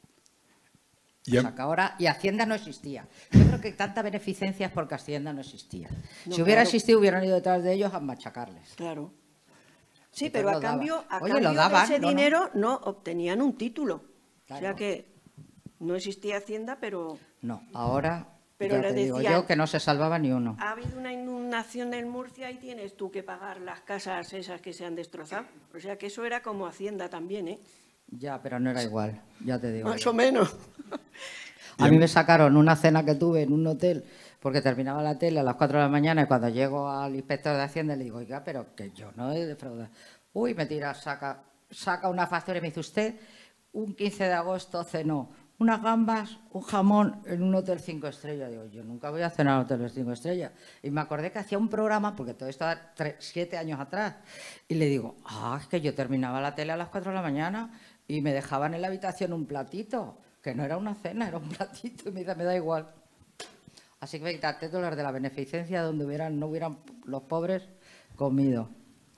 O sea que ahora, y Hacienda no existía. Yo creo que tanta beneficencia es porque Hacienda no existía. No, si hubiera claro. existido, hubieran ido detrás de ellos a machacarles. Claro. Sí, pero a cambio, a Oye, cambio lo daban, de ese no, dinero no. no obtenían un título. Claro. O sea que no existía Hacienda, pero... No, ahora... Pero ya le te decían, digo yo que no se salvaba ni uno. Ha habido una inundación en Murcia y tienes tú que pagar las casas esas que se han destrozado. O sea que eso era como Hacienda también, ¿eh? Ya, pero no era igual, ya te digo. Más yo. o menos. A mí me sacaron una cena que tuve en un hotel porque terminaba la tele a las cuatro de la mañana y cuando llego al inspector de Hacienda le digo, oiga, pero que yo no he defraudado. Uy, me tira, saca, saca una factura y me dice, usted, un quince de agosto cenó unas gambas, un jamón en un hotel cinco estrellas. Digo, yo nunca voy a cenar en hoteles cinco estrellas. Y me acordé que hacía un programa, porque todo esto era tres, siete años atrás, y le digo, ah, es que yo terminaba la tele a las cuatro de la mañana y me dejaban en la habitación un platito, que no era una cena, era un platito, y me dice, me da igual. Así que quítate todos los de la beneficencia donde hubieran, no hubieran los pobres comido.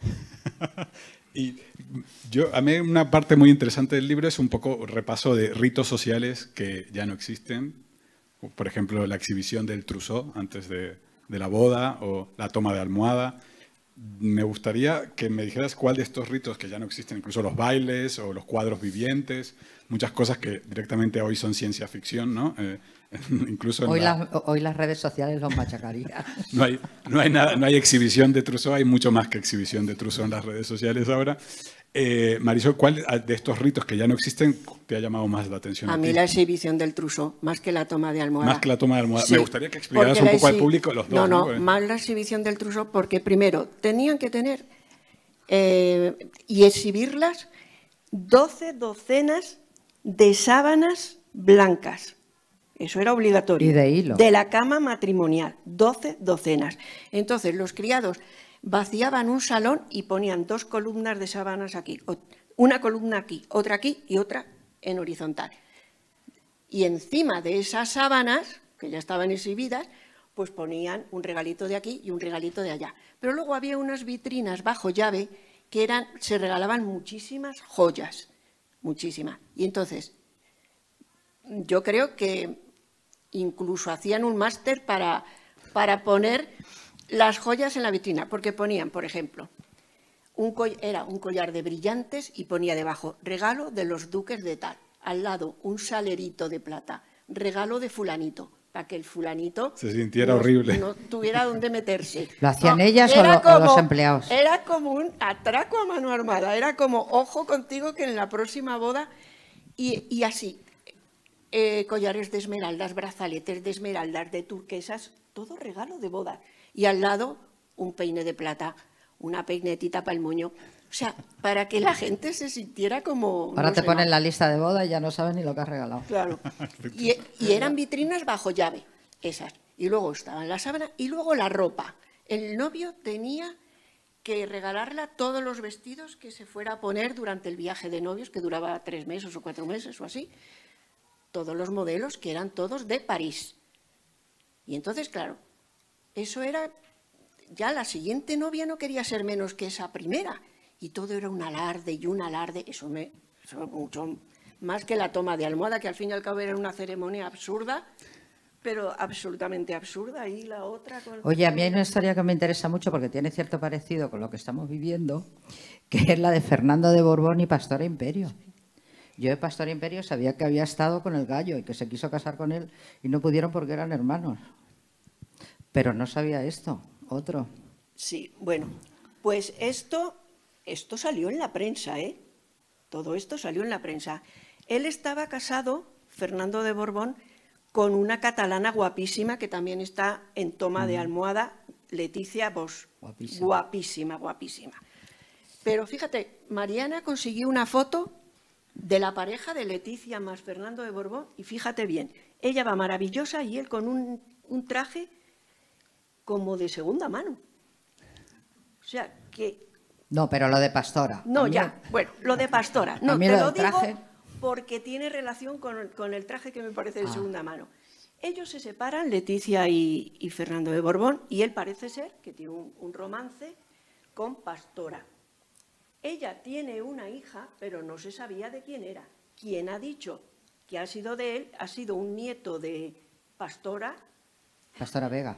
Y yo, a mí una parte muy interesante del libro es un poco repaso de ritos sociales que ya no existen. Por ejemplo, la exhibición del trousseau antes de, de la boda o la toma de almohada. Me gustaría que me dijeras cuál de estos ritos que ya no existen, incluso los bailes o los cuadros vivientes, muchas cosas que directamente hoy son ciencia ficción, ¿no? Eh, incluso en hoy, la... las, hoy las redes sociales los machacarían. No hay, no, hay nada, no hay exhibición de trousseau, hay mucho más que exhibición de trousseau en las redes sociales ahora. Eh, Marisol, ¿cuál de estos ritos que ya no existen te ha llamado más la atención? A, a mí ti? La exhibición del trousseau, más que la toma de almohada. Más que la toma de almohada. Sí, me gustaría que explicaras un poco al público los dos. No, no, ¿no? más la exhibición del trousseau porque primero tenían que tener eh, y exhibirlas doce docenas de sábanas blancas. Eso era obligatorio. Y de hilo. De la cama matrimonial, doce docenas. Entonces los criados vaciaban un salón y ponían dos columnas de sábanas aquí, una columna aquí, otra aquí y otra en horizontal. Y encima de esas sábanas, que ya estaban exhibidas, pues ponían un regalito de aquí y un regalito de allá. Pero luego había unas vitrinas bajo llave que eran, se regalaban muchísimas joyas, muchísimas. Y entonces, yo creo que incluso hacían un máster para, para poner las joyas en la vitrina, porque ponían, por ejemplo, un era un collar de brillantes y ponía debajo regalo de los duques de tal, al lado un salerito de plata, regalo de fulanito, para que el fulanito se sintiera no, horrible. no tuviera dónde meterse. ¿Lo hacían no, ellas o, lo, como, o los empleados? Era como un atraco a mano armada, era como, ojo contigo que en la próxima boda, y, y así, eh, collares de esmeraldas, brazaletes de esmeraldas, de turquesas, todo regalo de boda. Y al lado un peine de plata, una peinetita para el moño. O sea, para que la gente se sintiera como... Ahora no te sé, ponen no. la lista de boda y ya no saben ni lo que has regalado. Claro. Y, y eran vitrinas bajo llave, esas. Y luego estaban las sábanas y luego la ropa. El novio tenía que regalarla todos los vestidos que se fuera a poner durante el viaje de novios, que duraba tres meses o cuatro meses o así. Todos los modelos que eran todos de París. Y entonces, claro, eso era, ya la siguiente novia no quería ser menos que esa primera, y todo era un alarde y un alarde, eso me, eso mucho más que la toma de almohada, que al fin y al cabo era una ceremonia absurda, pero absolutamente absurda, y la otra... Con... Oye, a mí hay una historia que me interesa mucho porque tiene cierto parecido con lo que estamos viviendo, que es la de Fernando de Borbón y Pastora Imperio. Yo de Pastora Imperio sabía que había estado con el gallo y que se quiso casar con él y no pudieron porque eran hermanos. Pero no sabía esto, otro. Sí, bueno, pues esto, esto salió en la prensa, ¿eh? Todo esto salió en la prensa. Él estaba casado, Fernando de Borbón, con una catalana guapísima que también está en toma mm. de almohada, Leticia Bosch. Guapísima. Guapísima, guapísima. Pero fíjate, Mariana consiguió una foto de la pareja de Leticia más Fernando de Borbón y fíjate bien, ella va maravillosa y él con un, un traje como de segunda mano. O sea, que... No, pero lo de Pastora. No, También. ya, bueno, lo de Pastora. No, mí te lo lo del traje... digo porque tiene relación con, con el traje que me parece de Ah. segunda mano. Ellos se separan, Leticia y, y Fernando de Borbón, y él parece ser que tiene un, un romance con Pastora. Ella tiene una hija, pero no se sabía de quién era. Quien ha dicho que ha sido de él ha sido un nieto de Pastora. Pastora Vega.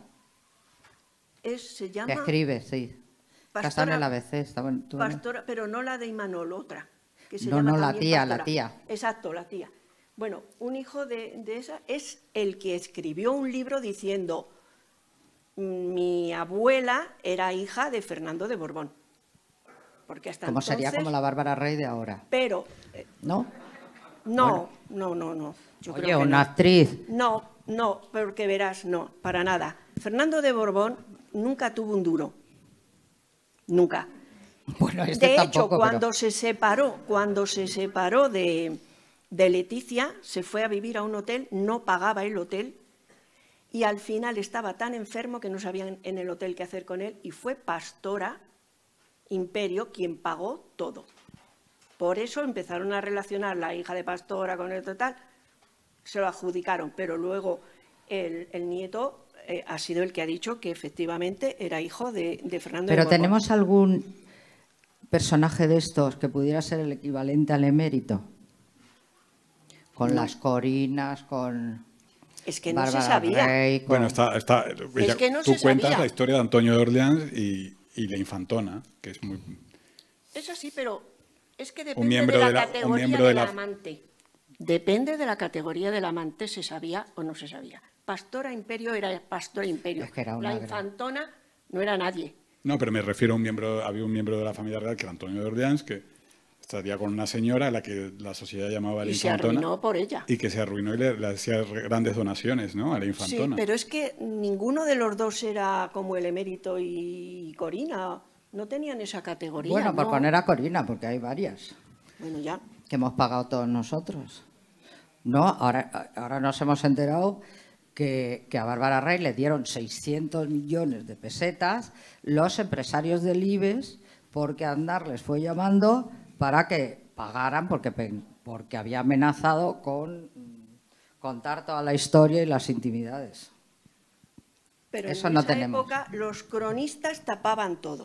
Es, se Que llama escribe, sí. Pastora, Está en el A B C. Está en- tú- Pastora, pero no la de Imanol, otra. Que se No, llama no, la también tía, la Pastora. tía. Exacto, la tía. Bueno, un hijo de, de esa es el que escribió un libro diciendo mi abuela era hija de Fernando de Borbón. Porque hasta Como entonces, sería como la Bárbara Rey de ahora. Pero, eh, ¿No? no, no, no, no. Yo Oye, creo que una no. actriz. No, no, porque verás, no, para nada. Fernando de Borbón nunca tuvo un duro. Nunca. Bueno, este De hecho, tampoco, cuando pero... se separó, cuando se separó de, de Leticia, se fue a vivir a un hotel, no pagaba el hotel y al final estaba tan enfermo que no sabían en el hotel qué hacer con él y fue Pastora Imperio quien pagó todo. Por eso empezaron a relacionar la hija de Pastora con el total, se lo adjudicaron, pero luego el, el nieto eh, ha sido el que ha dicho que efectivamente era hijo de, de Fernando de Pero Borbón. ¿tenemos algún personaje de estos que pudiera ser el equivalente al emérito? Con No. las Corinas, con... Es que no Bárbara se sabía. Rey, con- Bueno, está, está, ella- que no tú se cuentas sabía. la historia de Antonio de Orleans y, y la infantona, que es muy... Es así, pero es que depende miembro de la de la- un categoría miembro de del la- amante. Depende de la categoría del amante, se sabía o no se sabía. Pastora Imperio era Pastora Imperio. Es que era una la gran- infantona no era nadie. No, pero me refiero a un miembro, había un miembro de la familia real que era Antonio de Orleans, que estaría con una señora a la que la sociedad llamaba la Y se infantona. arruinó por ella. Y que se arruinó y le, le hacía grandes donaciones, ¿no? A la Sí, infantona. pero es que ninguno de los dos era como el emérito y Corina. No tenían esa categoría. Bueno, por no. poner a Corina, porque hay varias Bueno, ya. que hemos pagado todos nosotros. No, ahora, ahora nos hemos enterado que, que a Bárbara Rey le dieron seiscientos millones de pesetas los empresarios del IBEX porque Aznar les fue llamando para que pagaran porque, pe- porque había amenazado con mm, contar toda la historia y las intimidades. Pero Eso en no esa tenemos. época los cronistas tapaban todo.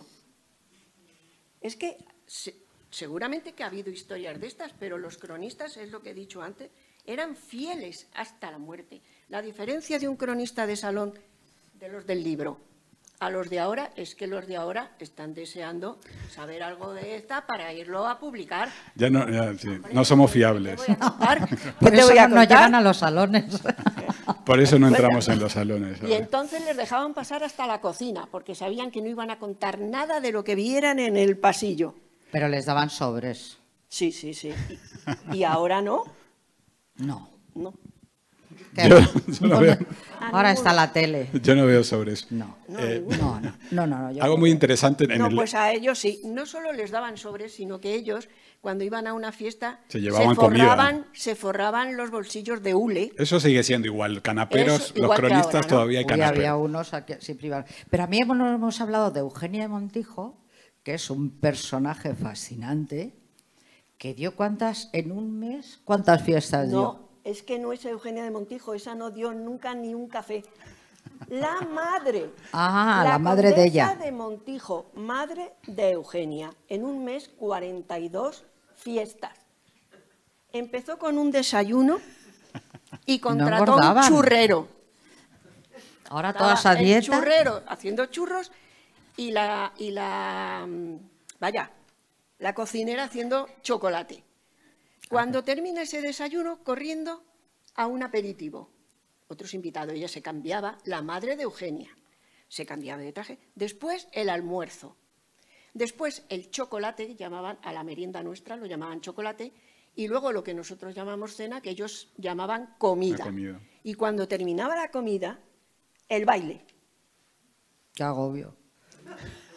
Es que se- seguramente que ha habido historias de estas, pero los cronistas, es lo que he dicho antes, eran fieles hasta la muerte. La diferencia de un cronista de salón de los del libro a los de ahora es que los de ahora están deseando saber algo de esta para irlo a publicar. Ya no, ya, sí, no somos fiables. ¿Qué te voy a contar? ¿Qué Por te eso voy a no nos contar? llegan a los salones. Por eso no entramos en los salones. Y ¿sabes? entonces les dejaban pasar hasta la cocina, porque sabían que no iban a contar nada de lo que vieran en el pasillo. Pero les daban sobres. Sí, sí, sí. Y, y ahora no, No. no. ¿Qué Yo- va? yo no veo. Ahora está la tele. Yo no veo sobre eso. No. No, Eh, ninguno. No, no, no, no, no, yo Algo creo muy que- interesante en No, el... pues a ellos sí. No solo les daban sobres, sino que ellos, cuando iban a una fiesta, Se llevaban forraban, se forraban los bolsillos de hule. Eso sigue siendo igual. Canaperos, Eso, los igual que cronistas ahora, ¿no? todavía hay Uy, había canaperos. unos aquí, sí, privados. Pero a mí hemos, no hemos hablado de Eugenia de Montijo, que es un personaje fascinante, que dio cuántas, en un mes, cuántas fiestas dio. No, es que no es Eugenia de Montijo, esa no dio nunca ni un café. La madre. Ah, la madre de ella. condesa de Montijo, madre de Eugenia. En un mes, cuarenta y dos fiestas. Empezó con un desayuno y contrató un engordaban. churrero. Ahora Estaba todas a el dieta. churrero haciendo churros y la, y la, mm, vaya, la cocinera haciendo chocolate. Cuando termina ese desayuno, corriendo a un aperitivo. Otros invitados, ella se cambiaba, la madre de Eugenia, se cambiaba de traje. Después el almuerzo. Después el chocolate, llamaban a la merienda nuestra, lo llamaban chocolate, y luego lo que nosotros llamamos cena, que ellos llamaban comida. La comida. Y cuando terminaba la comida, el baile. Qué agobio.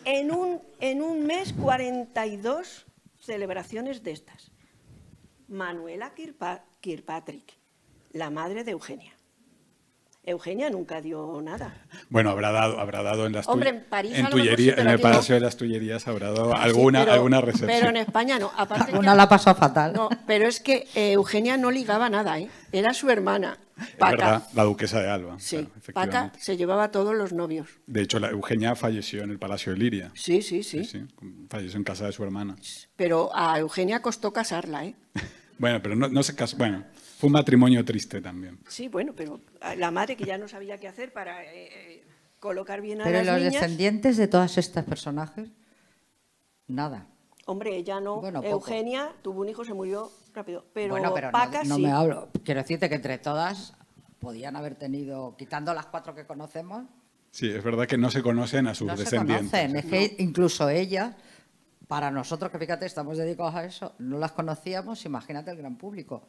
en un, en un mes cuarenta y dos celebraciones de estas. Manuela Kirpa, Kirkpatrick, la madre de Eugenia. Eugenia nunca dio nada. Bueno, habrá dado, habrá dado en las Hombre, en París en, a lo mejor Tullería, sí, pero en el aquí no. Palacio de las Tullerías habrá dado Sí, alguna, pero, alguna recepción. Pero en España no. Aparte Una que, la pasó fatal. no, pero es que eh, Eugenia no ligaba nada, ¿eh? Era su hermana, Es Paca. verdad, la duquesa de Alba. Sí, claro, Paca efectivamente. se llevaba a todos los novios. De hecho, la Eugenia falleció en el Palacio de Liria. Sí, sí, sí. Sí, sí, falleció en casa de su hermana. Pero a Eugenia costó casarla, ¿eh? Bueno, pero no, no se casó. Bueno, fue un matrimonio triste también. Sí, bueno, pero la madre que ya no sabía qué hacer para eh, eh, colocar bien a Pero las los niñas. descendientes de todos estos personajes, nada. Hombre, ella no. Bueno, poco. Eugenia tuvo un hijo, se murió rápido. Pero, Bueno, pero Paca no, no sí. me hablo. Quiero decirte que entre todas podían haber tenido, quitando las cuatro que conocemos, Sí, es verdad que no se conocen a sus no se descendientes. conocen. Es que incluso ellas, para nosotros que fíjate, estamos dedicados a eso, no las conocíamos, imagínate el gran público.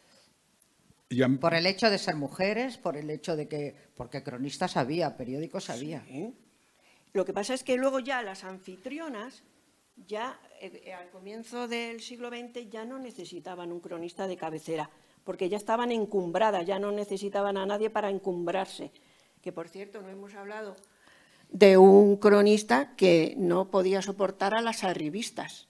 Y a mí- Por el hecho de ser mujeres, por el hecho de que, porque cronistas había, periódicos había. ¿Eh? Lo que pasa es que luego ya las anfitrionas, ya eh, al comienzo del siglo veinte, ya no necesitaban un cronista de cabecera, porque ya estaban encumbradas, ya no necesitaban a nadie para encumbrarse. Que, por cierto, no hemos hablado de un cronista que no podía soportar a las arribistas.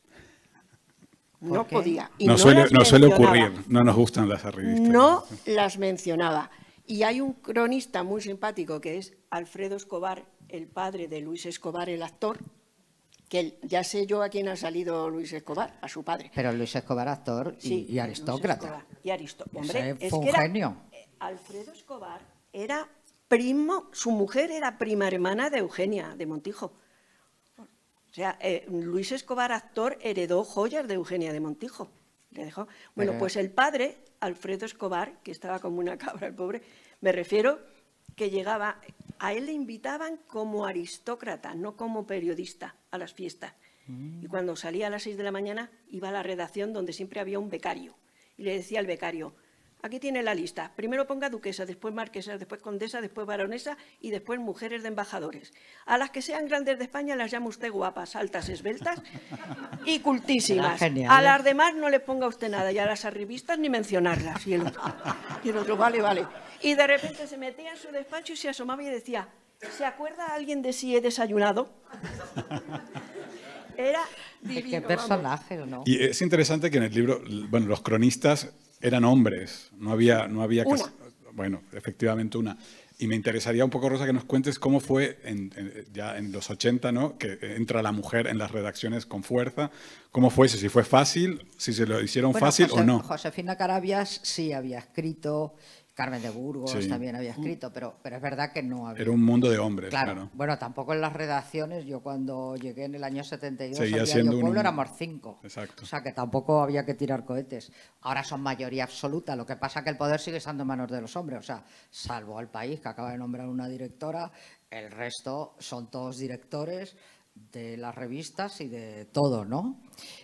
No ¿Por qué? podía. Y no, no suele, las no suele mencionaba. ocurrir, no nos gustan las revistas. No las mencionaba. Y hay un cronista muy simpático que es Alfredo Escobar, el padre de Luis Escobar, el actor, que él- ya sé yo a quién ha salido Luis Escobar, a su padre. Pero Luis Escobar, actor y, Sí, y Luis aristócrata. Escobar. Y aristócrata. Ese Hombre, fue es un que era- genio. eh, Alfredo Escobar era primo, su mujer era prima hermana de Eugenia, de Montijo. O sea, eh, Luis Escobar, actor, heredó joyas de Eugenia de Montijo. Le dejó. Bueno, Pero- pues el padre, Alfredo Escobar, que estaba como una cabra, el pobre, me refiero que llegaba, a él le invitaban como aristócrata, no como periodista, a las fiestas. Y cuando salía a las seis de la mañana, iba a la redacción donde siempre había un becario. Y le decía al becario, aquí tiene la lista, primero ponga duquesa, después marquesa, después condesa, después baronesa y después mujeres de embajadores. A las que sean grandes de España las llama usted guapas, altas, esbeltas y cultísimas. Era genial, A ¿eh? las demás no le ponga usted nada y a las arribistas ni mencionarlas. Y el otro, y el otro vale, vale. Y de repente se metía en su despacho y se asomaba y decía, ¿se acuerda alguien de si he desayunado? Era divino. Qué vamos. personaje, ¿o no? Y es interesante que en el libro, bueno, los cronistas eran hombres, no había, no había Una. cas- bueno, efectivamente una. Y me interesaría un poco, Rosa, que nos cuentes cómo fue en- en- ya en los ochenta, ¿no? Que entra la mujer en las redacciones con fuerza. ¿Cómo fue eso? Si fue fácil, si se lo hicieron Bueno, fácil José- o no. Josefina Carabias sí había escrito, Carmen de Burgos Sí. también había escrito, pero, pero es verdad que no había. Era un mundo de hombres, Claro. claro. Bueno, tampoco en las redacciones. Yo cuando llegué en el año setenta y dos, Seguía al siendo Diario un- Pueblo éramos cinco. Exacto. O sea que tampoco había que tirar cohetes. Ahora son mayoría absoluta. Lo que pasa es que el poder sigue estando en manos de los hombres. O sea, salvo El País, que acaba de nombrar una directora, el resto son todos directores de las revistas y de todo, ¿no?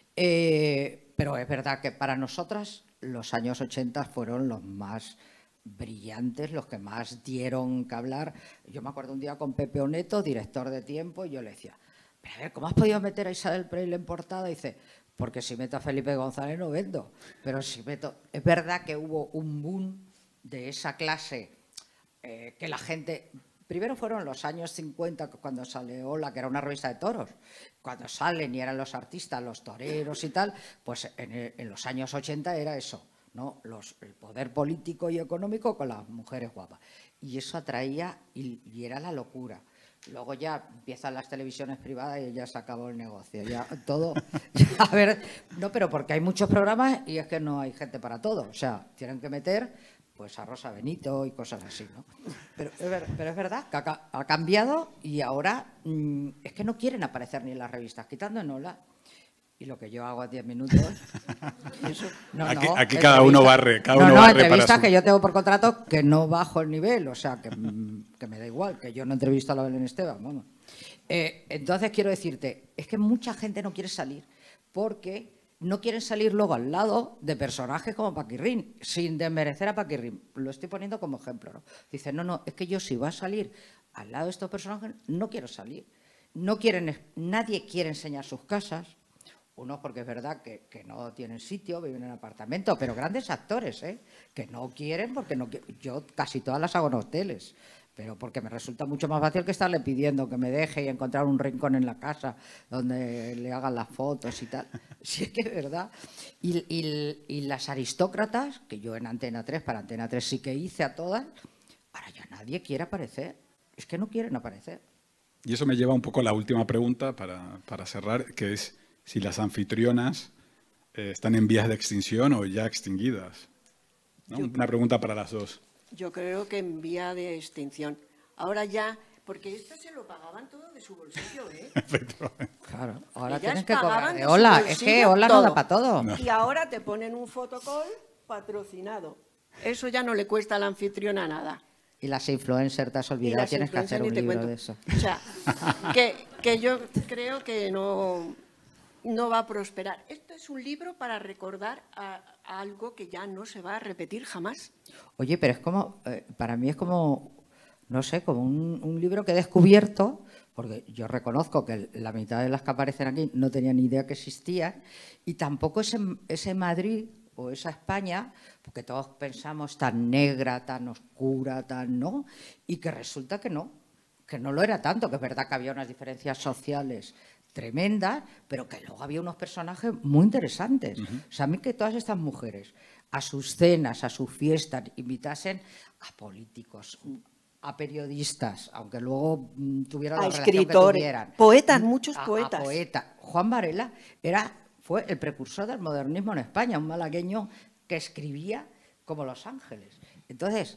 Eh, pero es verdad que para nosotras los años ochenta fueron los más brillantes, los que más dieron que hablar. Yo me acuerdo un día con Pepe Oneto, director de Tiempo, y yo le decía, pero a ver, ¿cómo has podido meter a Isabel Preil en portada? Y dice, porque si meto a Felipe González no vendo, pero si meto... Es verdad que hubo un boom de esa clase eh, que la gente... Primero fueron los años cincuenta, cuando sale Hola, que era una revista de toros. Cuando salen y eran los artistas, los toreros y tal, pues en, el- en los años ochenta era eso, ¿no? Los, el poder político y económico con las mujeres guapas. Y eso atraía y, y era la locura. Luego ya empiezan las televisiones privadas y ya se acabó el negocio. Ya todo. A ver, no, pero porque hay muchos programas y es que no hay gente para todo. O sea, tienen que meter pues a Rosa Benito y cosas así, ¿no? Pero, es ver- pero es verdad que ha, ca- ha cambiado y ahora mm, es que no quieren aparecer ni en las revistas, quitando en Hola. Y lo que yo hago a diez minutos... eso- no, Aquí- no, aquí cada uno entrevistas- barre, cada no, uno no, barre para entrevistas su- que yo tengo por contrato que no bajo el nivel, o sea, que, mm, que me da igual, que yo no entrevisto a la Belén Esteban, vamos. Eh, entonces quiero decirte, es que mucha gente no quiere salir porque no quieren salir luego al lado de personajes como Paquirrín, sin desmerecer a Paquirrín. Lo estoy poniendo como ejemplo, ¿no? Dicen, no, no, es que yo si voy a salir al lado de estos personajes, no quiero salir. no quieren, nadie quiere enseñar sus casas. Unos porque es verdad que, que no tienen sitio, viven en apartamento, pero grandes actores, ¿eh? Que no quieren porque no quieren. Yo casi todas las hago en hoteles, pero porque me resulta mucho más fácil que estarle pidiendo que me deje y encontrar un rincón en la casa donde le hagan las fotos y tal. Sí, es que es verdad. Y, y, y las aristócratas, que yo en Antena tres, para Antena tres sí que hice a todas, ahora ya nadie quiere aparecer. Es que no quieren aparecer. Y eso me lleva un poco a la última pregunta para, para cerrar, que es si las anfitrionas eh, están en vías de extinción o ya extinguidas, ¿no? Yo, Una pregunta para las dos. Yo creo que en vía de extinción. Ahora ya, porque esto se lo pagaban todo de su bolsillo, ¿eh? Efectivamente. Claro, ahora Ellas tienen que cobrar pagaban de de su hola. Es bolsillo que hola no todo. da para todo. No. Y ahora te ponen un fotocall patrocinado. Eso ya no le cuesta a la anfitriona nada. Y las influencers, te has Y olvidado, las tienes que hacer un influencers ni te libro cuento. de eso. O sea, que, que yo creo que no, no va a prosperar. Esto es un libro para recordar a, a algo que ya no se va a repetir jamás. Oye, pero es como, eh, para mí es como, no sé, como un, un libro que he descubierto, porque yo reconozco que la mitad de las que aparecen aquí no tenía ni idea que existían, y tampoco ese, ese Madrid o esa España, porque todos pensamos tan negra, tan oscura, tan no, y que resulta que no, que no lo era tanto, que es verdad que había unas diferencias sociales tremendas, pero que luego había unos personajes muy interesantes. Uh-huh. O sea, a mí que todas estas mujeres a sus cenas, a sus fiestas, invitasen a políticos, a periodistas, aunque luego mm, tuvieran la relación que tuvieran. Poetas, muchos a, poetas. A poetas. Juan Varela era... fue el precursor del modernismo en España, un malagueño que escribía como Los Ángeles. Entonces,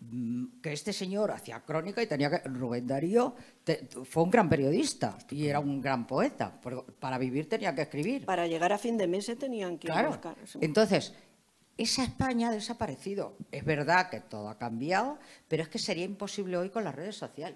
que este señor hacía crónica y tenía que... Rubén Darío te, fue un gran periodista y era un gran poeta. Para vivir tenía que escribir. Para llegar a fin de mes se tenían que claro. buscar. Entonces, esa España ha desaparecido. Es verdad que todo ha cambiado, pero es que sería imposible hoy con las redes sociales.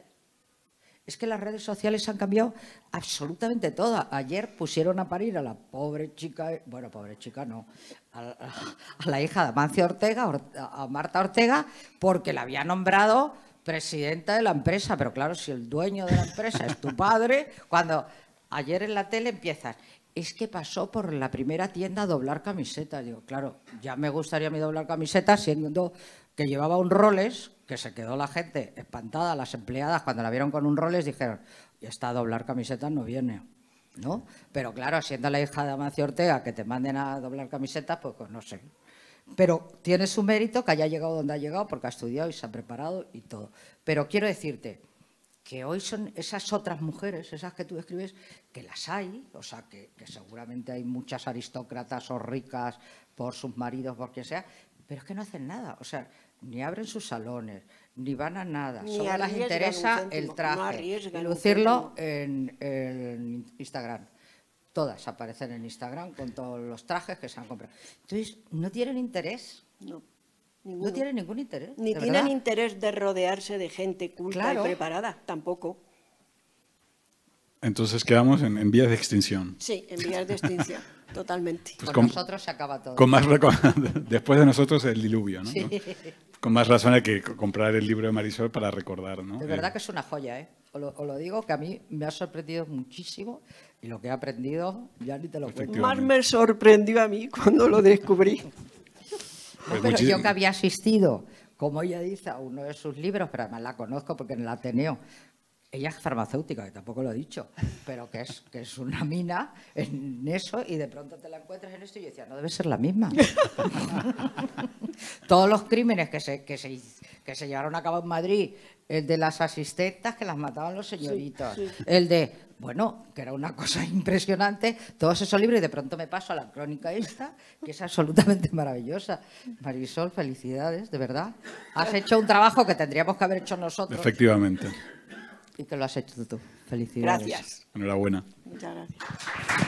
Es que las redes sociales han cambiado absolutamente todo. Ayer pusieron a parir a la pobre chica, bueno, pobre chica no, a, a, a la hija de Amancio Ortega, a Marta Ortega, porque la había nombrado presidenta de la empresa. Pero claro, si el dueño de la empresa es tu padre, cuando ayer en la tele empiezas, es que pasó por la primera tienda a doblar camisetas. Digo, claro, ya me gustaría a mí doblar camisetas siendo que llevaba un Rolex, que se quedó la gente espantada, las empleadas cuando la vieron con un Rolex dijeron, esta a doblar camisetas no viene, ¿no? Pero claro, siendo la hija de Amancio Ortega que te manden a doblar camisetas, pues, pues no sé. Pero tiene su mérito que haya llegado donde ha llegado porque ha estudiado y se ha preparado y todo. Pero quiero decirte que hoy son esas otras mujeres, esas que tú describes, que las hay, o sea, que, que seguramente hay muchas aristócratas o ricas por sus maridos, por quien sea, pero es que no hacen nada, o sea, ni abren sus salones, ni van a nada, ni solo les interesa el traje, no y lucirlo en, en Instagram. Todas aparecen en Instagram con todos los trajes que se han comprado. Entonces, ¿no tienen interés? No, ninguno. No tienen ningún interés. Ni ¿de tienen verdad? interés de rodearse de gente culta Claro. y preparada, tampoco. Entonces quedamos en, en vías de extinción. Sí, en vías de extinción, totalmente. Pues con con- nosotros se acaba todo. Con más reco- Después de nosotros el diluvio, ¿no? Sí. Con más razón hay que comprar el libro de Marisol para recordar, ¿no? De verdad Eh, que es una joya, ¿eh? Os lo, os lo digo, que a mí me ha sorprendido muchísimo y lo que he aprendido ya ni te lo cuento. Efectivamente. Más me sorprendió a mí cuando lo descubrí. No, Pues pero muchis- yo que había asistido, como ella dice, a uno de sus libros, pero además la conozco porque en el Ateneo, ella es farmacéutica, que tampoco lo he dicho, pero que es, que es una mina en eso y de pronto te la encuentras en esto y yo decía, no debe ser la misma. Todos los crímenes que se, que, se, que se llevaron a cabo en Madrid, el de las asistentas que las mataban los señoritos, Sí, sí. el de, bueno, que era una cosa impresionante, todos esos libros y de pronto me paso a la crónica esta, que es absolutamente maravillosa. Marisol, felicidades, de verdad. Has hecho un trabajo que tendríamos que haber hecho nosotros Efectivamente. y que lo has hecho tú. Felicidades. Gracias. Enhorabuena. Muchas gracias.